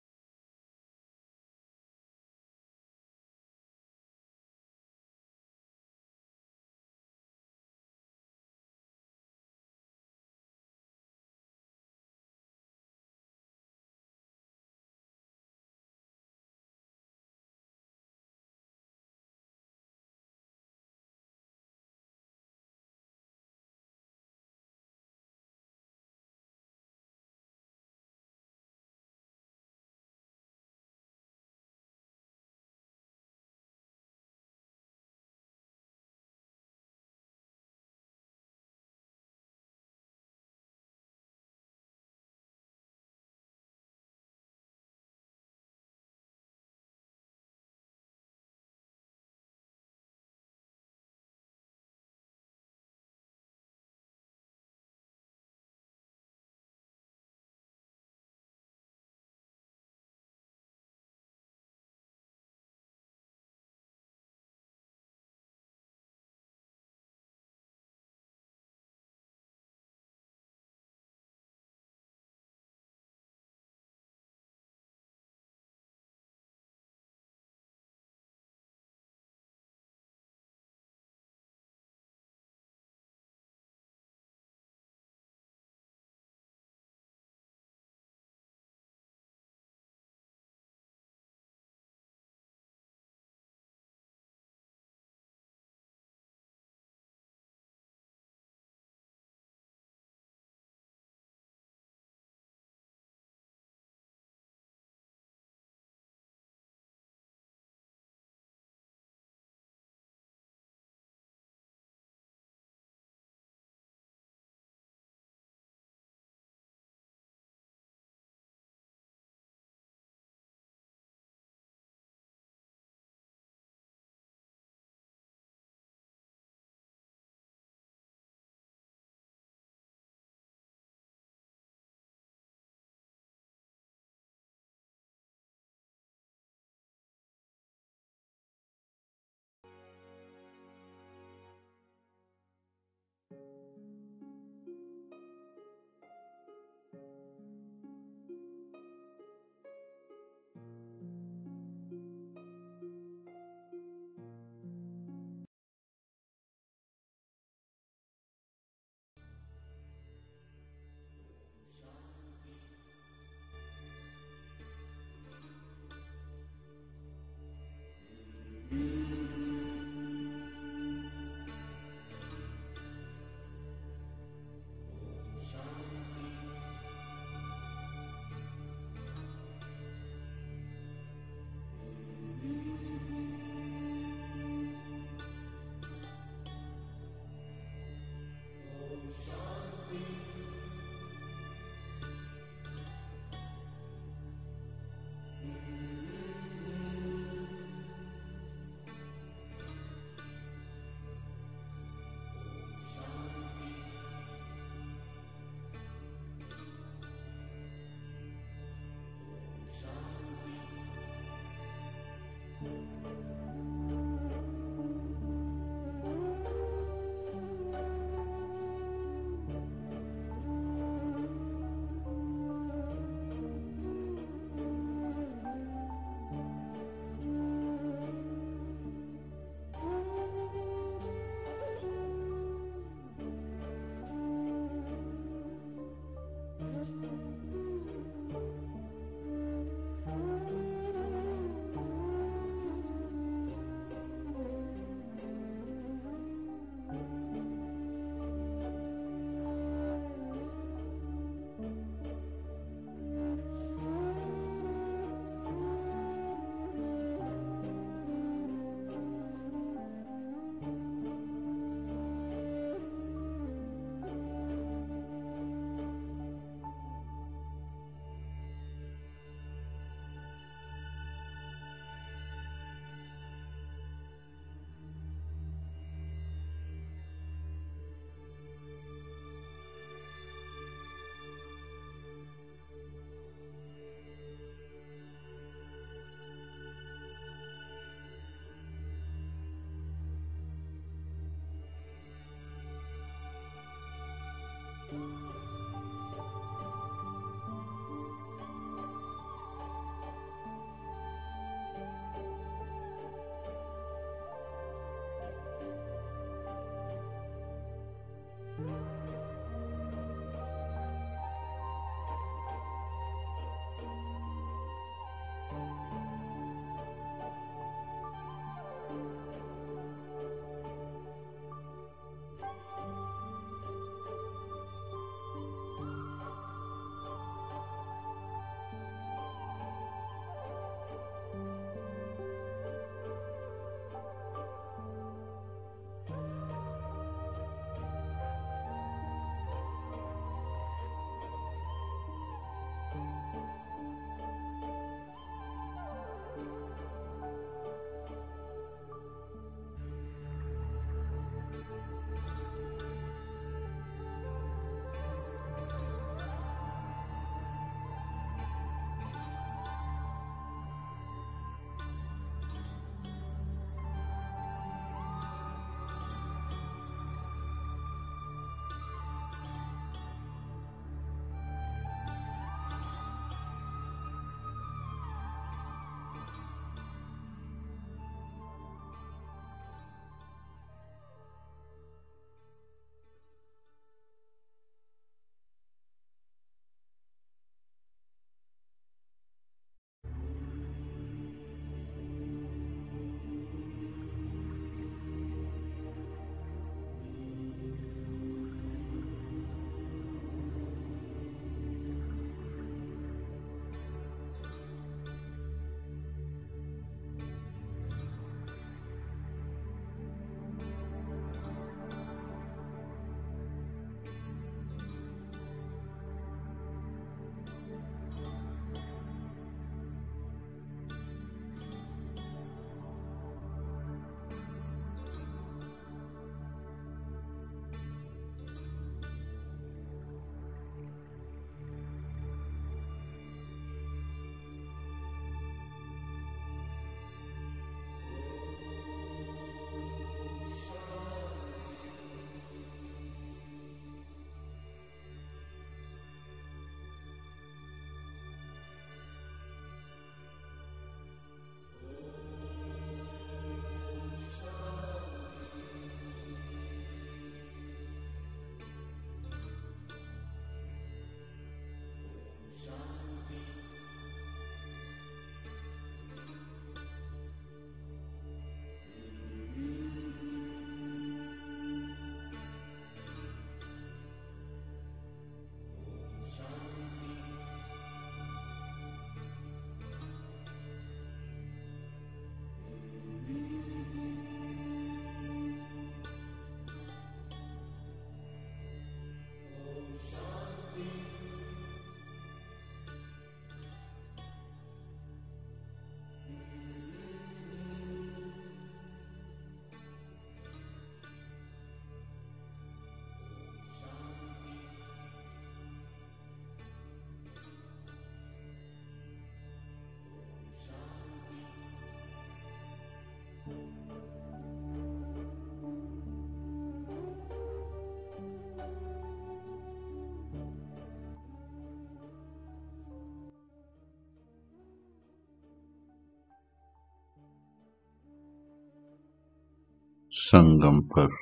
संगम पर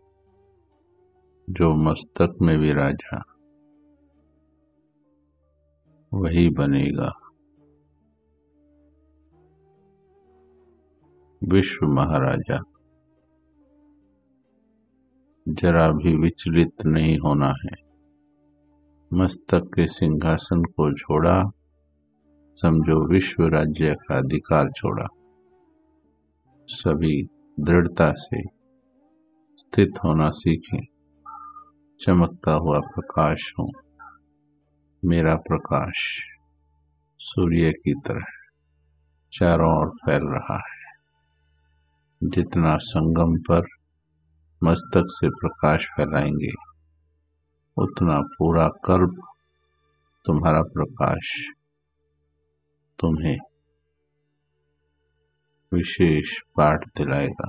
जो मस्तक में विराजा वही बनेगा विश्व महाराजा। जरा भी विचलित नहीं होना है। मस्तक के सिंहासन को छोड़ा, समझो विश्व राज्य का अधिकार छोड़ा। सभी दृढ़ता से स्थित होना सीखें। चमकता हुआ प्रकाश हूँ। मेरा प्रकाश सूर्य की तरह चारों ओर फैल रहा है। जितना संगम पर मस्तक से प्रकाश फैलाएंगे, उतना पूरा कल्प तुम्हारा प्रकाश तुम्हें विशेष पाठ दिलाएगा।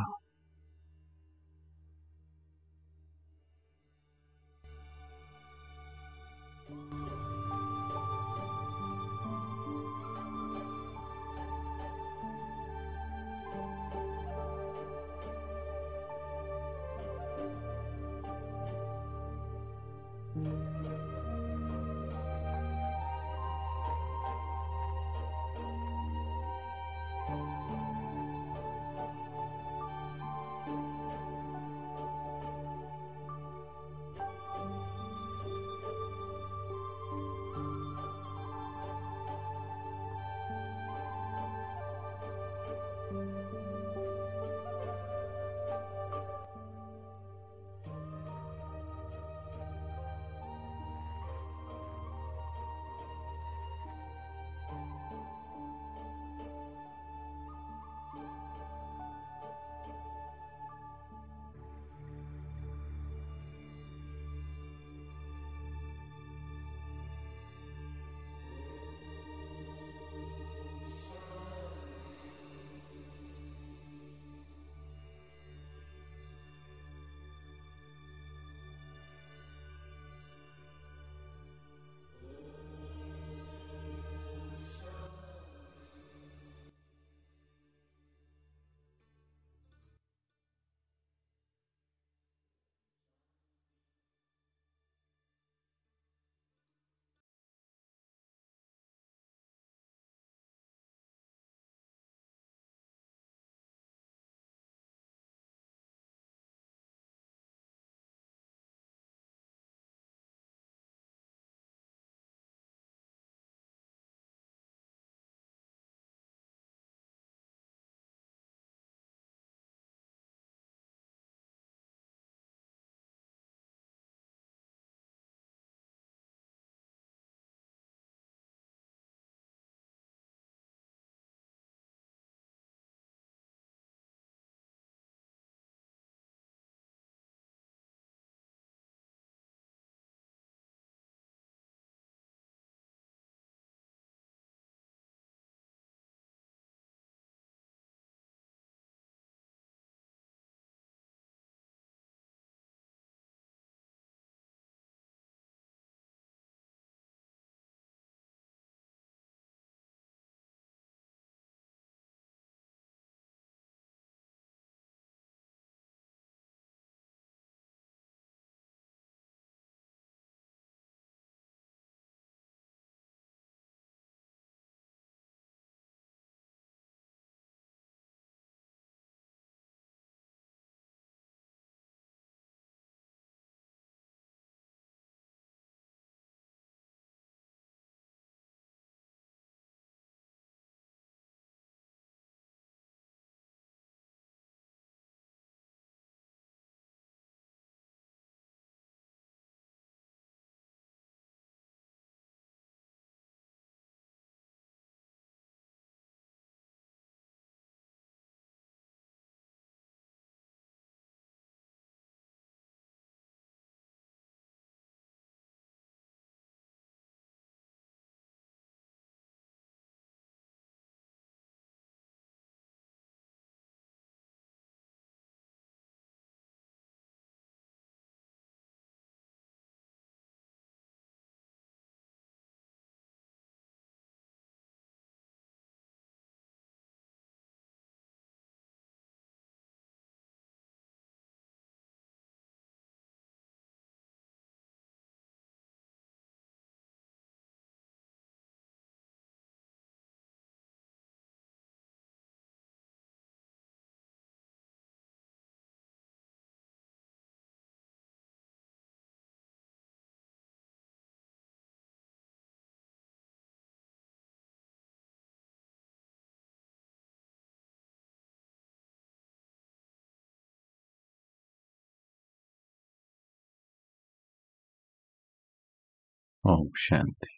ओम शांति।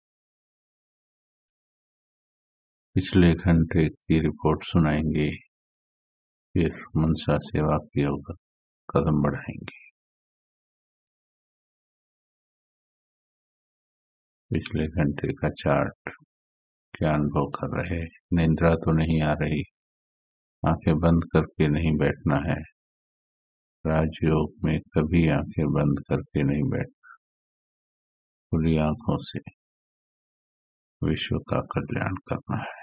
पिछले घंटे की रिपोर्ट सुनाएंगे, फिर मनसा सेवा की ओर कदम बढ़ाएंगे। पिछले घंटे का चार्ट क्या अनुभव कर रहे? निंद्रा तो नहीं आ रही, आंखें बंद करके नहीं बैठना है। राजयोग में कभी आंखें बंद करके नहीं बैठना, खुली आंखों से विश्व का कल्याण करना है।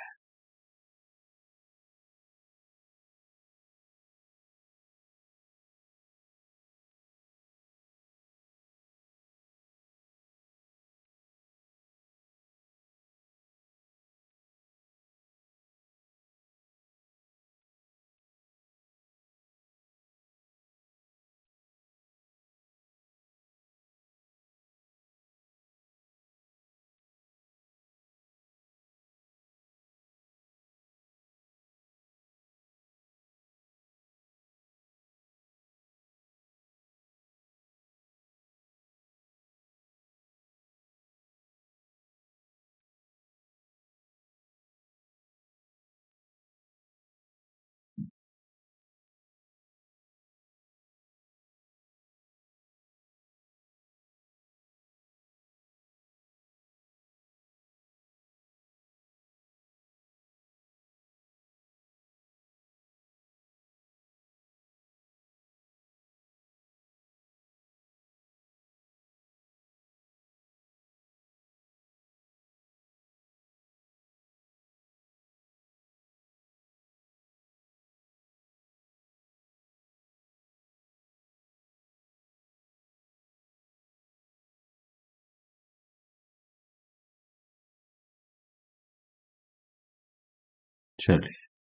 चलिए,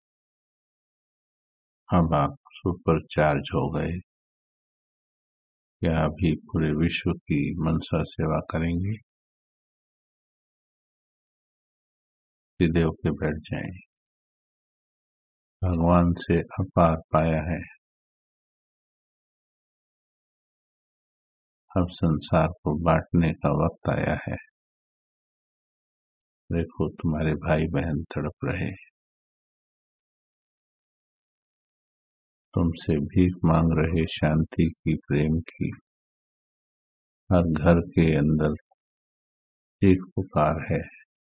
अब आप सुपर चार्ज हो गए। क्या अभी पूरे विश्व की मनसा सेवा करेंगे? सीधे होके बैठ जाएं। भगवान से अपार पाया है, अब संसार को बांटने का वक्त आया है। देखो, तुम्हारे भाई बहन तड़प रहे, तुमसे भीख मांग रहे शांति की, प्रेम की। हर घर के अंदर एक पुकार है।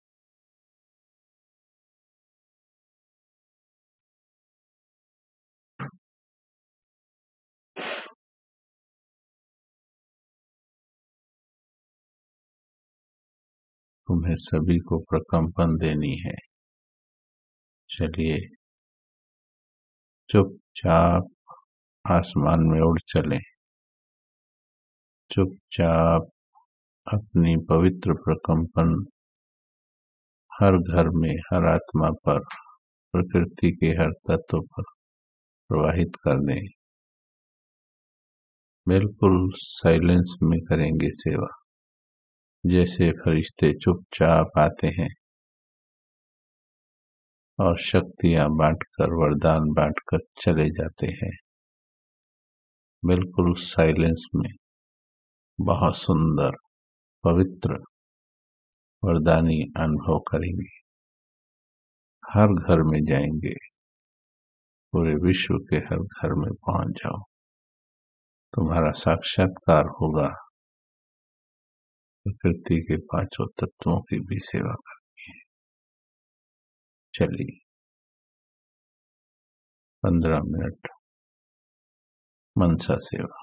तुम्हें सभी को प्रकंपन देनी है। चलिए, चुपचाप आसमान में उड़ चलें। चुपचाप अपनी पवित्र प्रकंपन हर घर में, हर आत्मा पर, प्रकृति के हर तत्व पर प्रवाहित कर दें। बिल्कुल साइलेंस में करेंगे सेवा, जैसे फरिश्ते चुपचाप आते हैं और शक्तियां बांटकर, वरदान बांटकर चले जाते हैं। बिल्कुल साइलेंस में बहुत सुंदर, पवित्र, वरदानी अनुभव करेंगे। हर घर में जाएंगे, पूरे विश्व के हर घर में पहुंच जाओ। तुम्हारा साक्षात्कार होगा। प्रकृति के पांचों तत्वों की भी सेवा करनी है। चलिए, पंद्रह मिनट मनसा सेवा।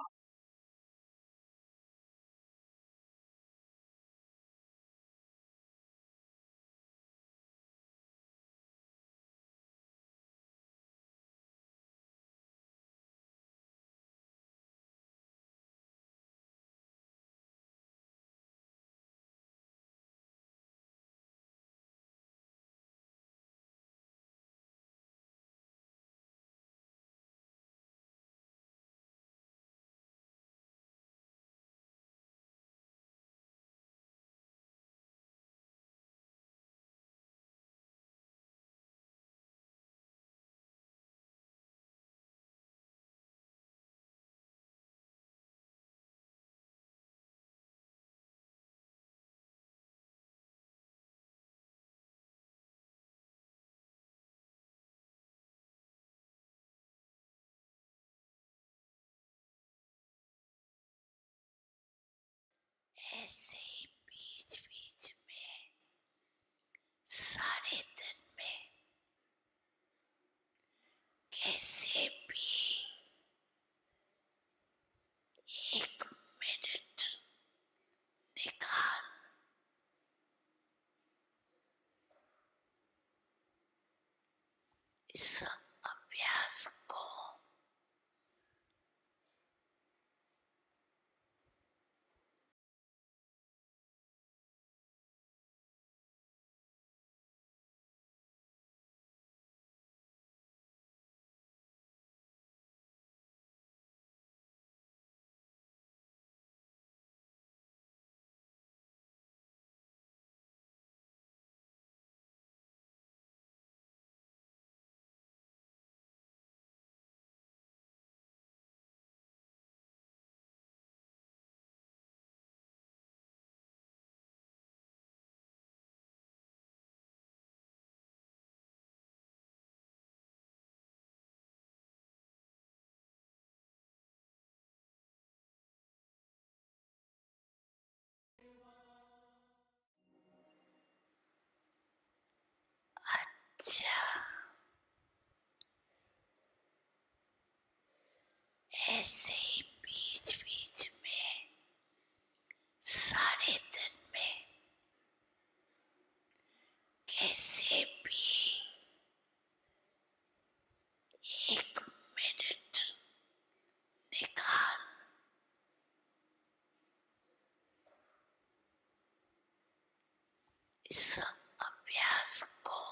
ऐसे ही बीच बीच में सारे दिन में कैसे भी एक मिनट निकाल इस अभ्यास को अच्छा ऐसे ही बीच बीच में सारे दिन में कैसे भी एक मिनट निकाल इस अभ्यास को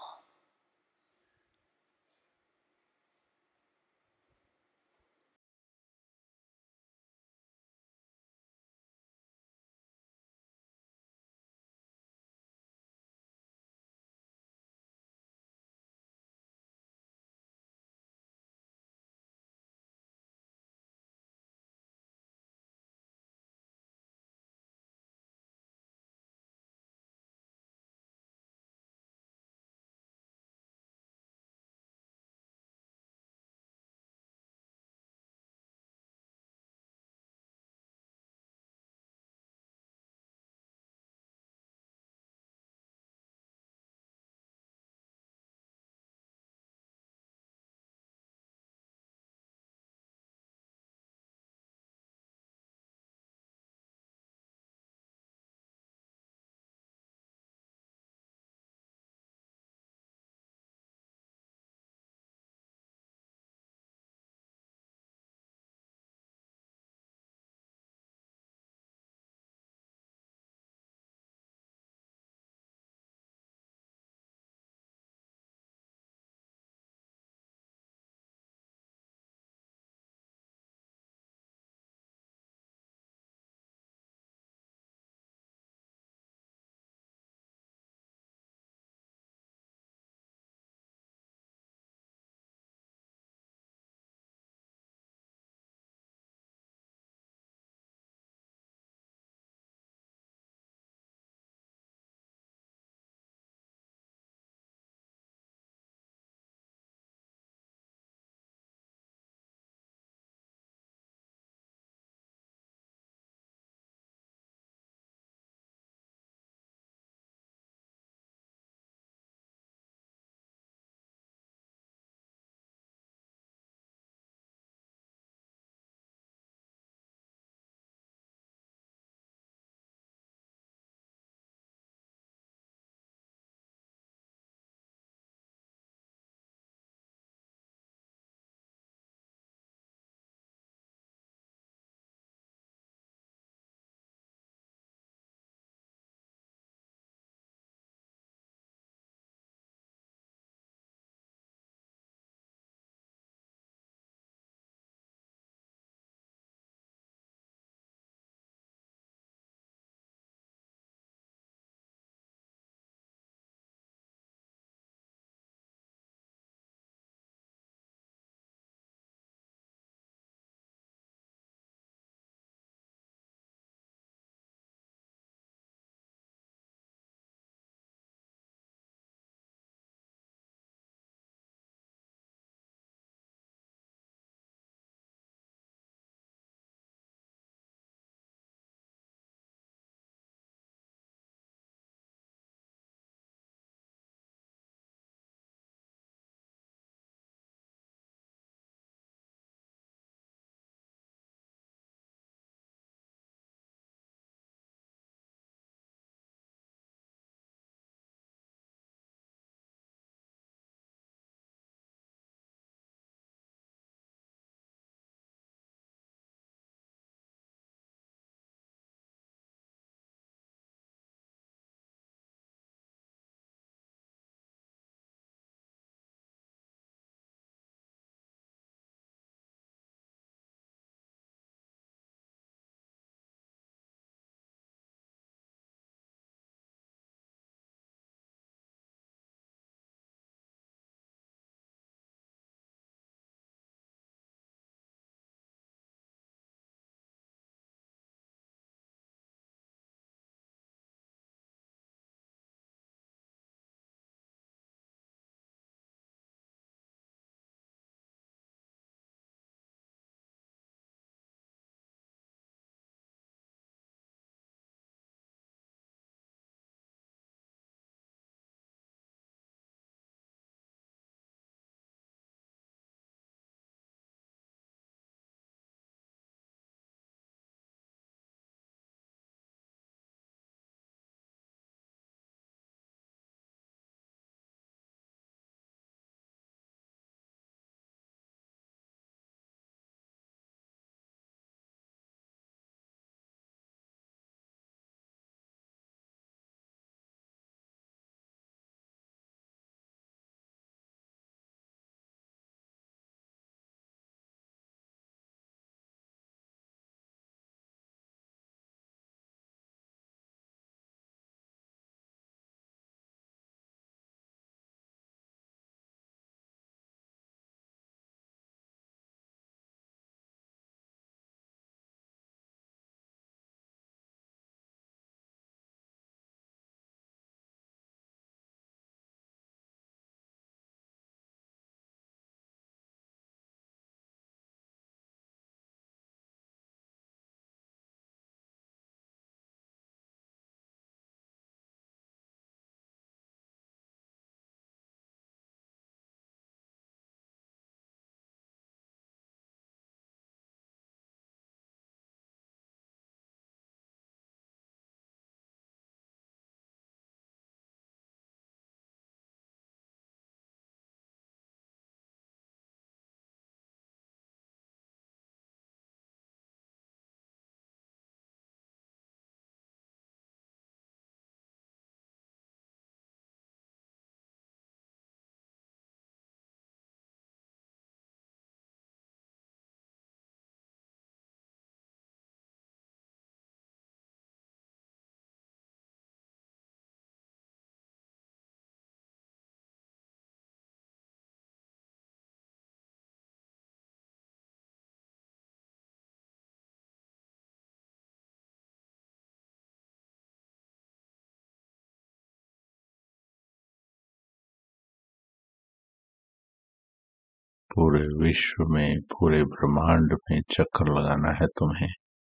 पूरे विश्व में, पूरे ब्रह्मांड में चक्कर लगाना है तुम्हें।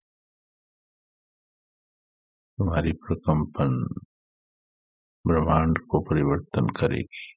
तुम्हारी प्रकंपन ब्रह्मांड को परिवर्तन करेगी।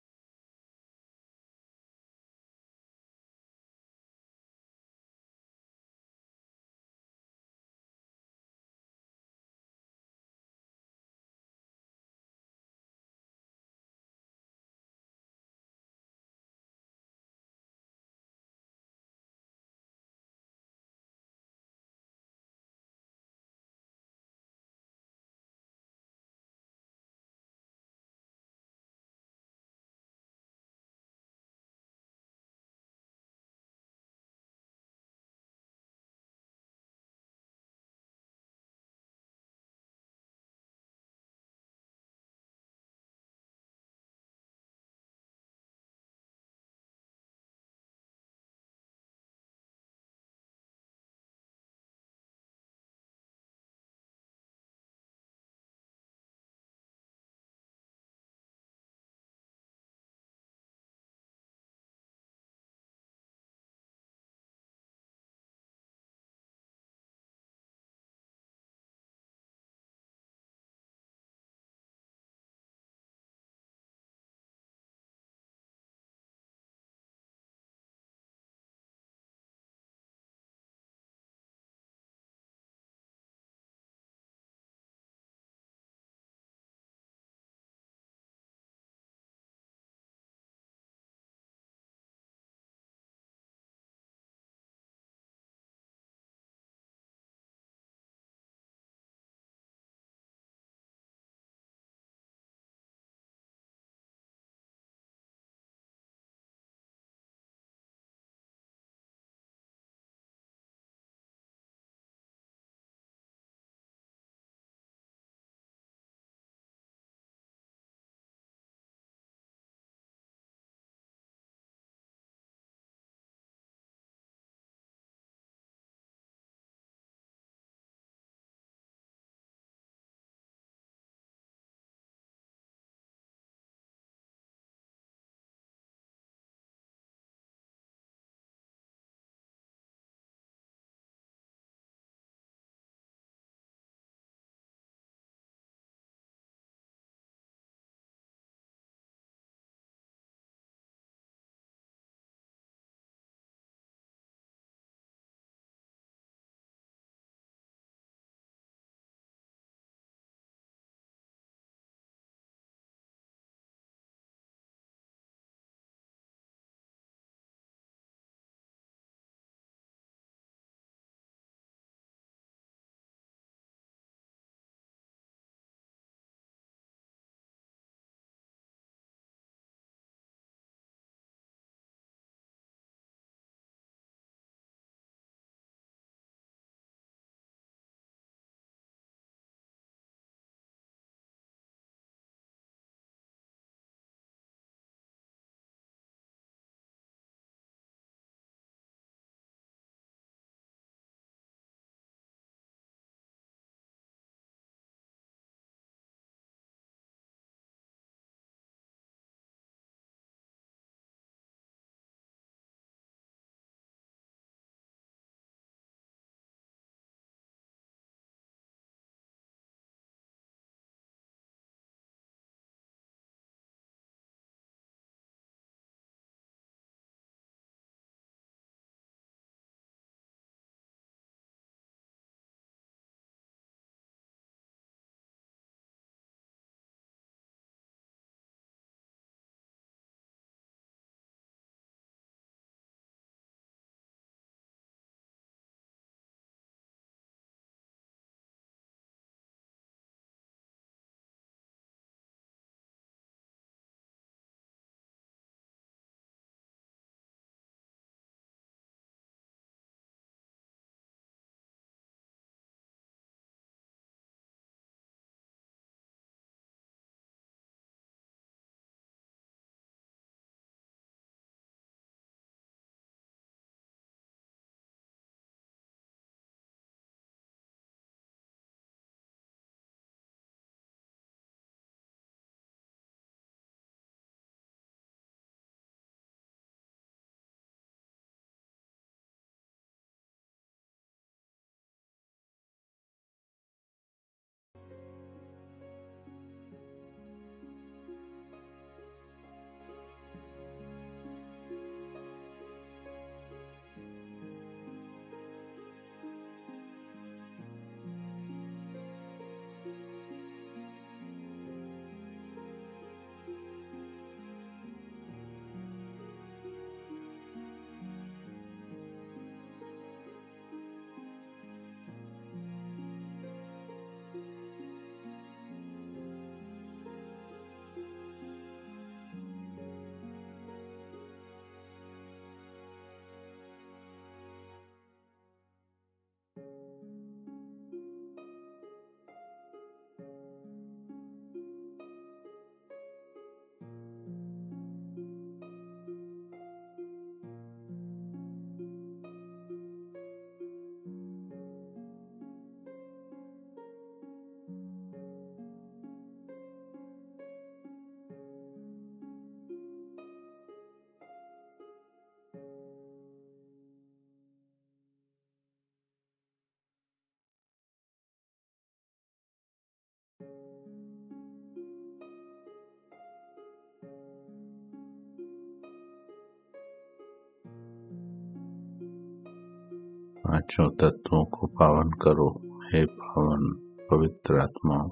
पांचों तत्वों को पावन करो हे पावन पवित्र आत्माओं।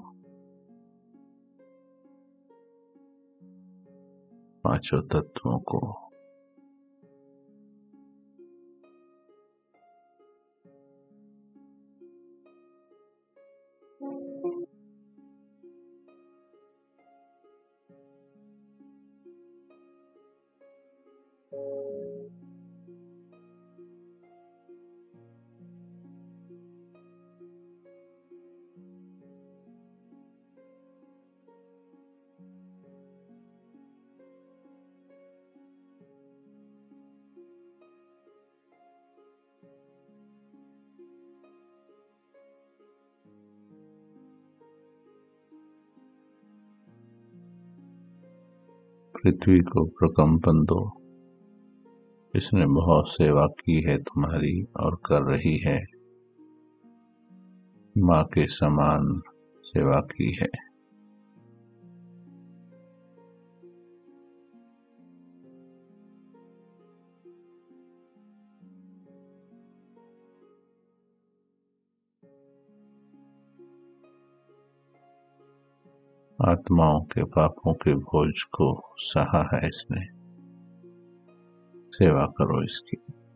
पांचों तत्वों को पृथ्वी को प्रकंपन दो। इसने बहुत सेवा की है तुम्हारी और कर रही है, माँ के समान सेवा की है। आत्माओं के पापों के बोझ को सहा है इसने, सेवा करो इसकी।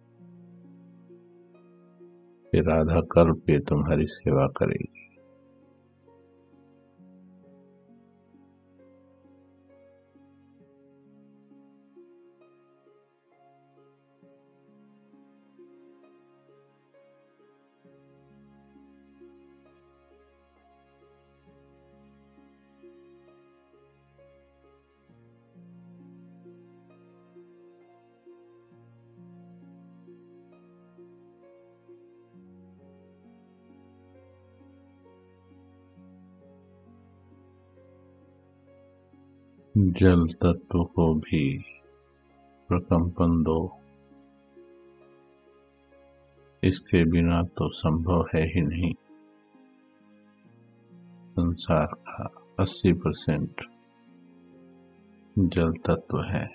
फिर राधा कल्प पे तुम्हारी सेवा करेगी। जल तत्व को भी प्रकंपन दो। इसके बिना तो संभव है ही नहीं। संसार का अस्सी परसेंट जल तत्व है।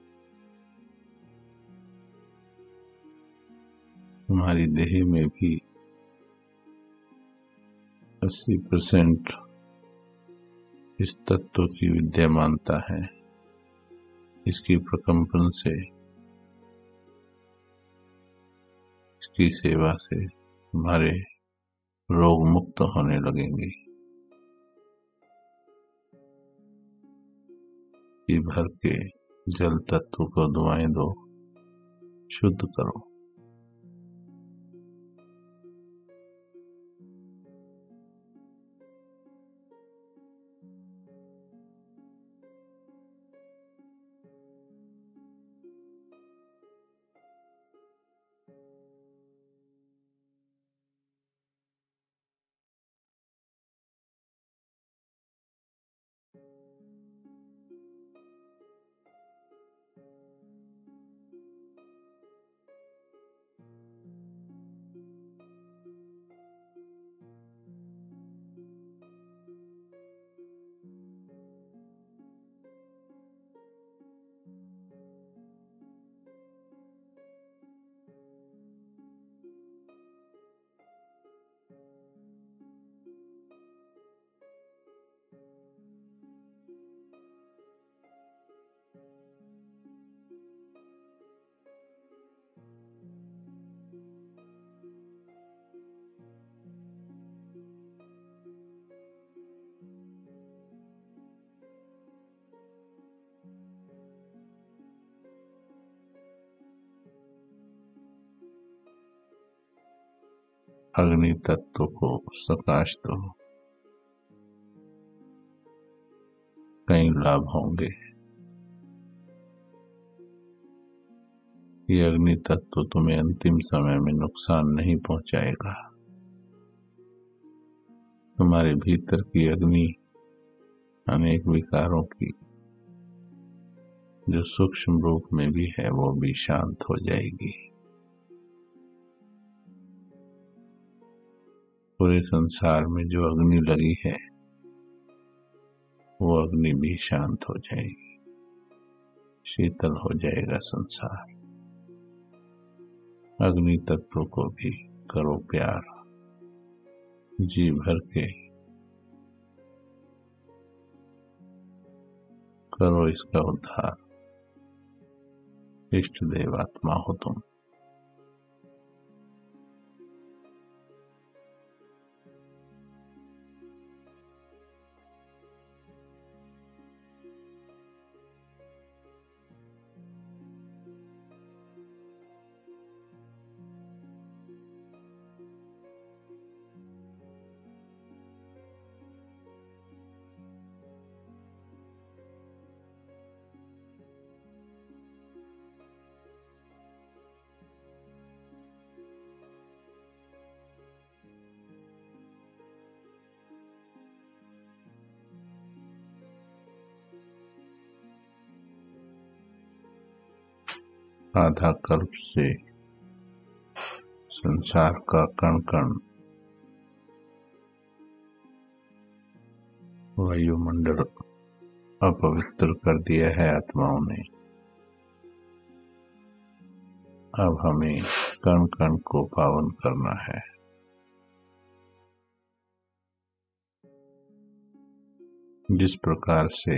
हमारी देह में भी अस्सी परसेंट इस तत्व की विद्यमानता है। इसकी प्रकंपन से, इसकी सेवा से हमारे रोग मुक्त होने लगेंगे। जी भर के जल तत्व को दुआएं दो, शुद्ध करो। अग्नि तत्व को प्रकाश दो। कई लाभ होंगे। ये अग्नि तत्व तुम्हें अंतिम समय में नुकसान नहीं पहुंचाएगा। तुम्हारे भीतर की अग्नि अनेक विकारों की जो सूक्ष्म रूप में भी है वो भी शांत हो जाएगी। पूरे संसार में जो अग्नि लगी है वो अग्नि भी शांत हो जाएगी, शीतल हो जाएगा संसार। अग्नि तत्व को भी करो प्यार, जी भर के करो इसका उद्धार, इष्ट देव आत्मा हो तुम। आधा कल्प से संसार का कण कण वायुमंडल अपवित्र कर दिया है आत्माओं ने। अब हमें कण कण को पावन करना है। जिस प्रकार से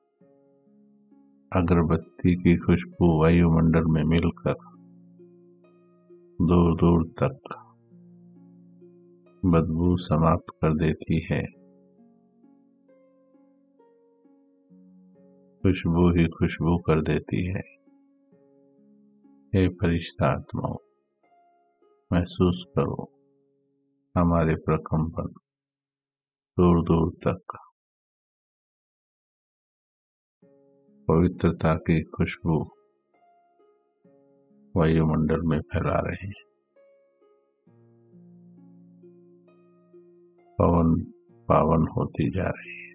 अगरबत्ती की खुशबू वायुमंडल में मिलकर दूर दूर तक बदबू समाप्त कर देती है, खुशबू ही खुशबू कर देती है। हे फरिश्ता आत्माओं, महसूस करो हमारे प्रकंपन दूर दूर तक पवित्रता की खुशबू वायुमंडल में फैला रहे हैं। पवन पावन होती जा रही है।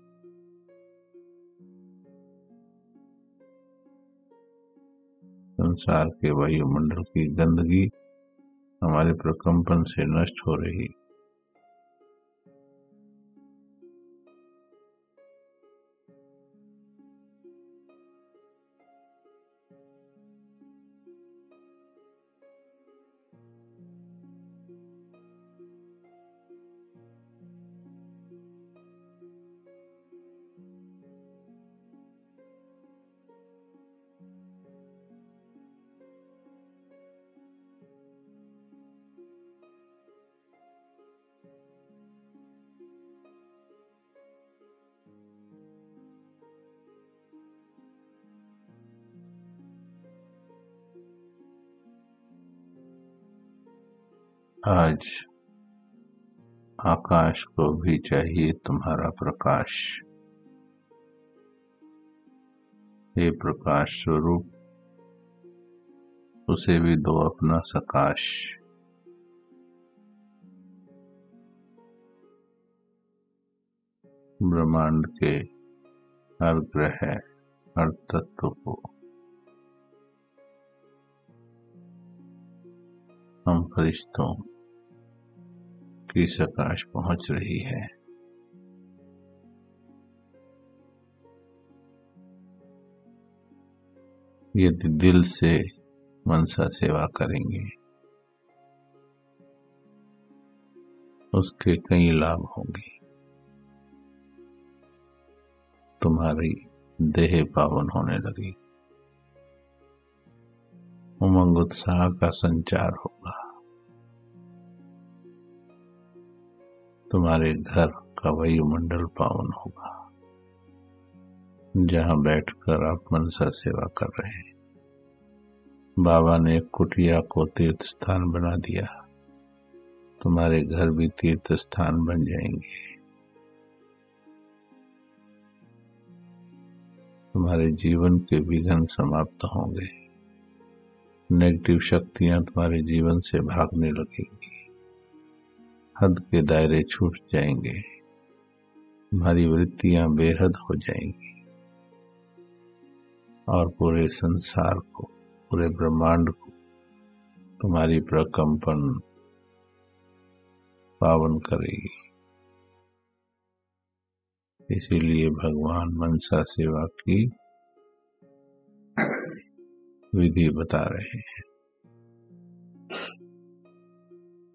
संसार के वायुमंडल की गंदगी हमारे प्रकंपन से नष्ट हो रही। आज आकाश को भी चाहिए तुम्हारा प्रकाश। हे प्रकाश स्वरूप, उसे भी दो अपना सकाश। ब्रह्मांड के हर ग्रह हर तत्व को हम फरिश्तों की सकाश पहुंच रही है। यदि दिल से मनसा सेवा करेंगे, उसके कई लाभ होंगे। तुम्हारी देह पावन होने लगी, उमंग उत्साह का संचार होगा। तुम्हारे घर का वायुमंडल पावन होगा, जहां बैठकर आप मनसा सेवा कर रहे हैं। बाबा ने कुटिया को तीर्थ स्थान बना दिया, तुम्हारे घर भी तीर्थ स्थान बन जाएंगे। तुम्हारे जीवन के विघ्न समाप्त होंगे, नेगेटिव शक्तियां तुम्हारे जीवन से भागने लगेंगी, हद के दायरे छूट जाएंगे, तुम्हारी वृत्तियां बेहद हो जाएंगी और पूरे संसार को, पूरे ब्रह्मांड को तुम्हारी प्रकंपन पावन करेगी। इसीलिए भगवान मनसा सेवा की विधि बता रहे हैं।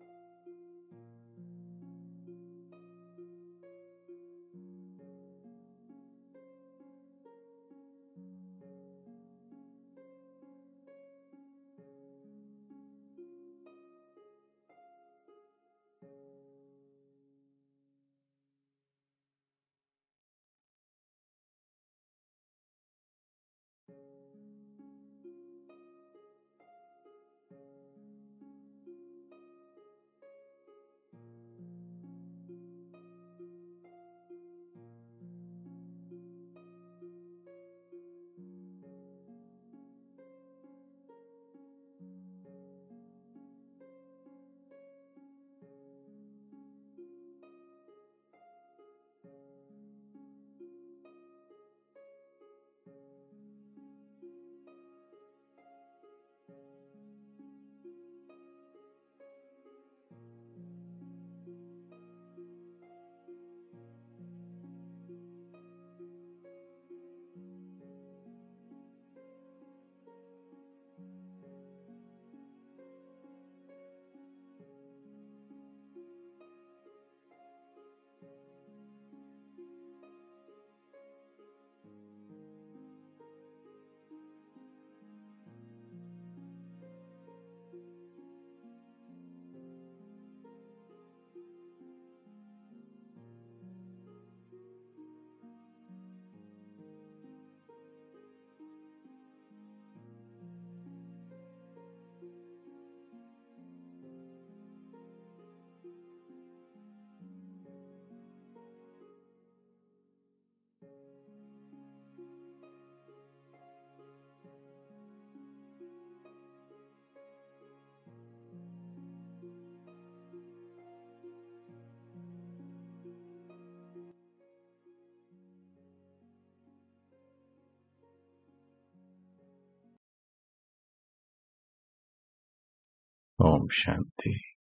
ओम शांति।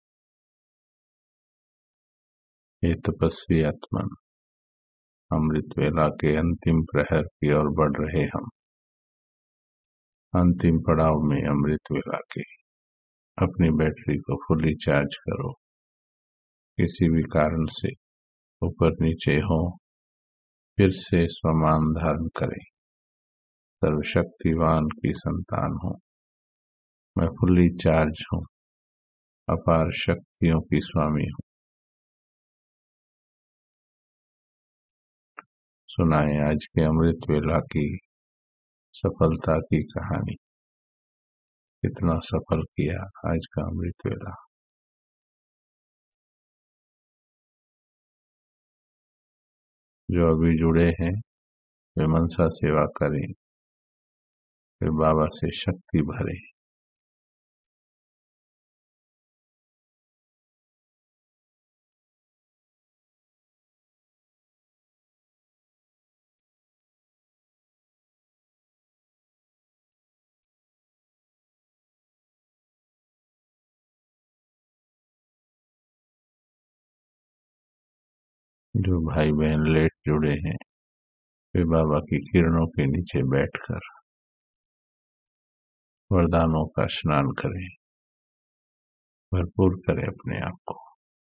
ये तपस्वी आत्मन, अमृत वेला के अंतिम प्रहर की ओर बढ़ रहे हम। अंतिम पड़ाव में अमृत वेला के अपनी बैटरी को फुली चार्ज करो। किसी भी कारण से ऊपर नीचे हो, फिर से स्वमान धारण करें। सर्वशक्तिवान की संतान हूँ, मैं फुली चार्ज हूँ, अपार शक्तियों की स्वामी हूँ। सुनाएं आज के अमृत वेला की सफलता की कहानी। कितना सफल किया आज का अमृत वेला। जो अभी जुड़े हैं वे मनसा सेवा करें, फिर बाबा से शक्ति भरें। जो भाई बहन लेट जुड़े हैं वे बाबा की किरणों के नीचे बैठकर वरदानों का स्नान करें, भरपूर करें अपने आप को।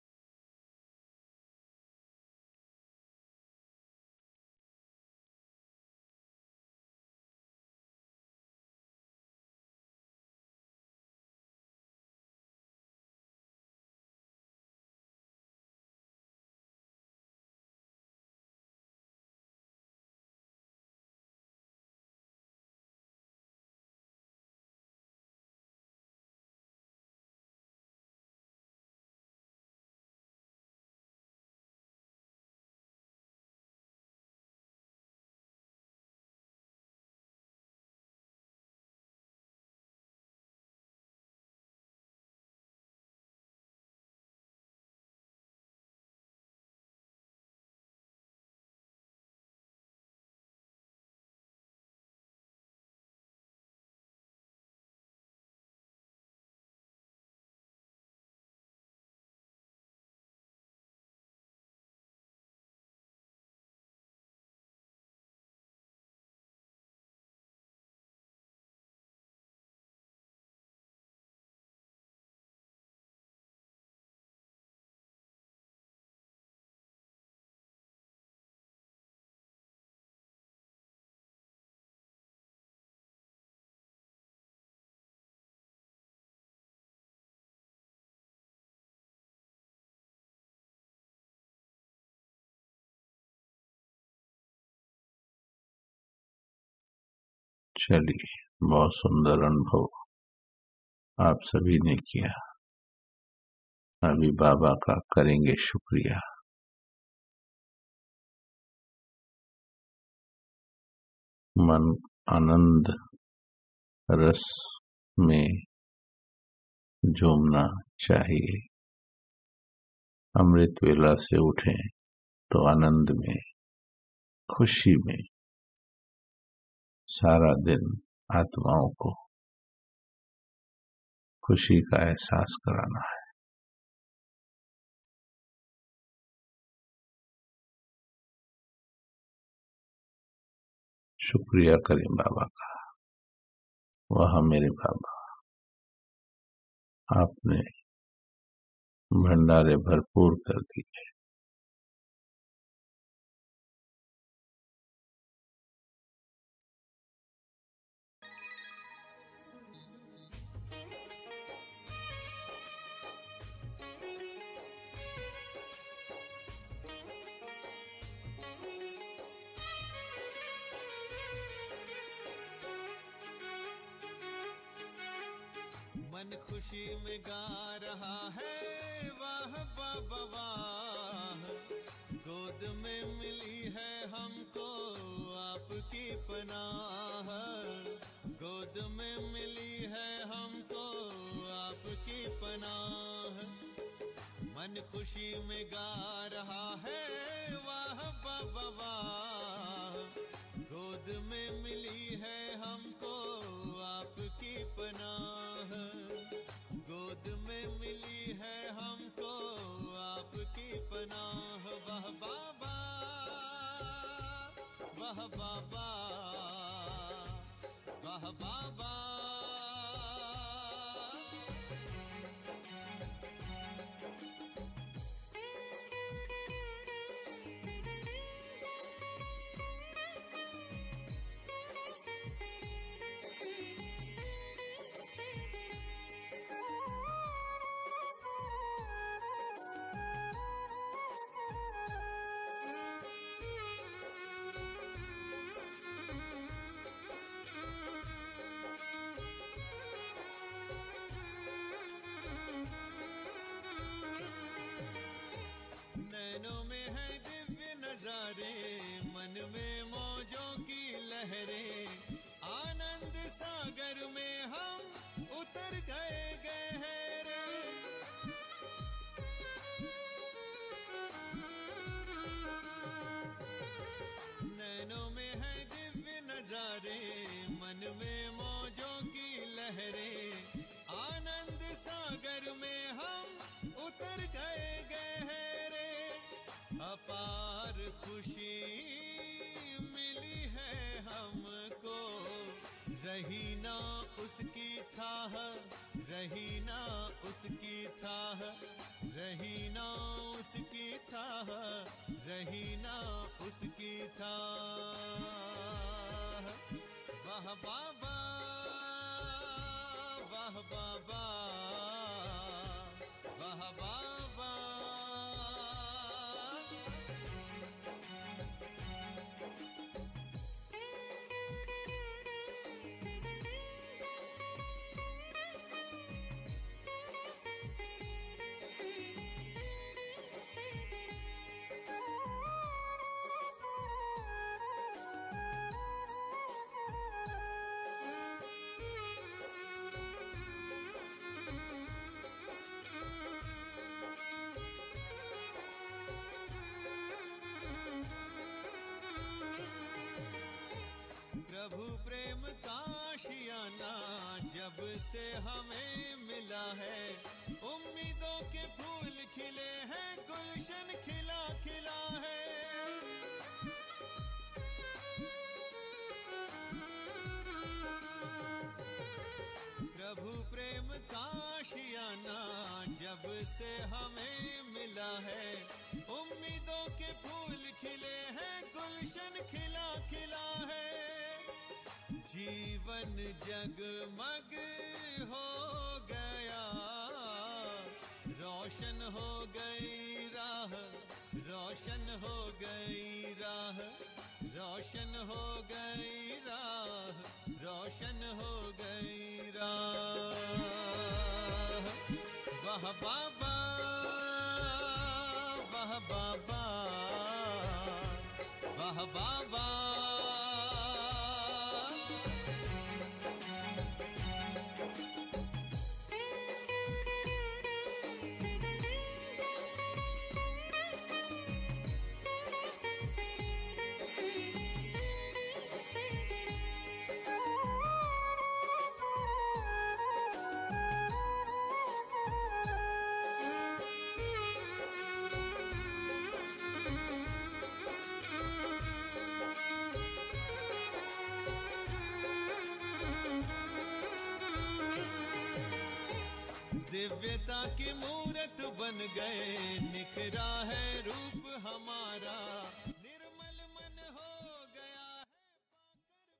चलिए, बहुत सुंदर अनुभव आप सभी ने किया। अभी बाबा का करेंगे शुक्रिया। मन आनंद रस में झूमना चाहिए। अमृत वेला से उठें तो आनंद में, खुशी में सारा दिन आत्माओं को खुशी का एहसास कराना है। शुक्रिया करें बाबा का। वह मेरे बाबा, आपने भंडारे भरपूर कर दिए। मन खुशी में गा रहा है वाह बाबा वाह। गोद में मिली है हमको आपकी पनाह। गोद में मिली है हमको आपकी पनाह। मन खुशी में गा रहा है वाह बाबा वाह। गोद में मिली है हमको आपकी पनाह। गोद वाह बाबा वाह बाबा। नैनों में है दिव्य नजारे, मन में मौजों की लहरें, आनंद सागर में हम उतर गए गहरे। नैनों में है दिव्य नजारे, मन में मौजों की लहरें, आनंद सागर में हम उतर गए गहरे। अपार खुशी मिली है हमको, रही ना उसकी थाह, रही ना उसकी थाह, रही ना उसकी थाह, रही ना उसकी थाह। वाह बाबा वाह बाबा वाह बाबा। प्रभु प्रेम का आशियाना जब से हमें मिला है, उम्मीदों के फूल खिले हैं, गुलशन खिला खिला है। प्रभु प्रेम का आशियाना जब से हमें मिला है, उम्मीदों के फूल खिले हैं, गुलशन खिला खिला है। जीवन जगमग हो गया, रोशन हो गई राह, रोशन हो गई राह, रोशन हो गई राह, रोशन हो गई राह। वाह बाबा वाह बाबा वाह बाबा। दिव्यता की मूरत बन गए, निखरा है रूप हमारा, निर्मल मन हो गया है पाकर।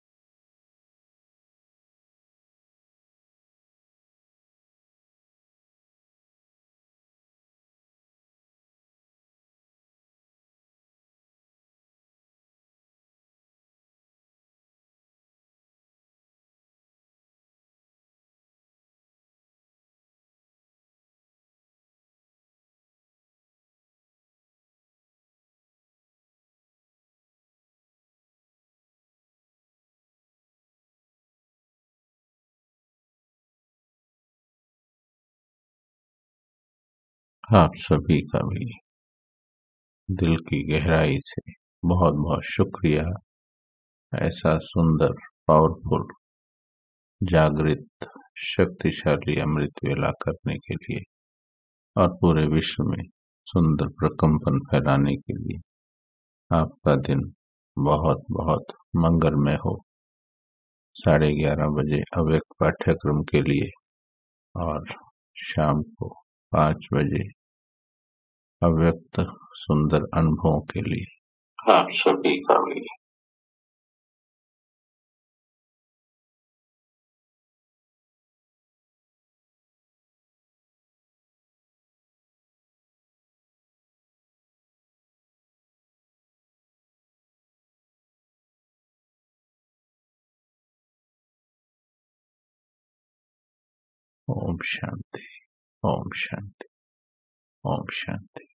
आप सभी का भी दिल की गहराई से बहुत बहुत शुक्रिया, ऐसा सुंदर, पावरफुल, जागृत, शक्तिशाली अमृत वेला करने के लिए और पूरे विश्व में सुंदर प्रकंपन फैलाने के लिए। आपका दिन बहुत बहुत मंगलमय हो। साढ़े ग्यारह बजे अव्यक्त पाठ्यक्रम के लिए और शाम को पाँच बजे अव्यक्त सुंदर अनुभवों के लिए आप सभी का भी ओम शांति, ओम शांति, ओम शांति।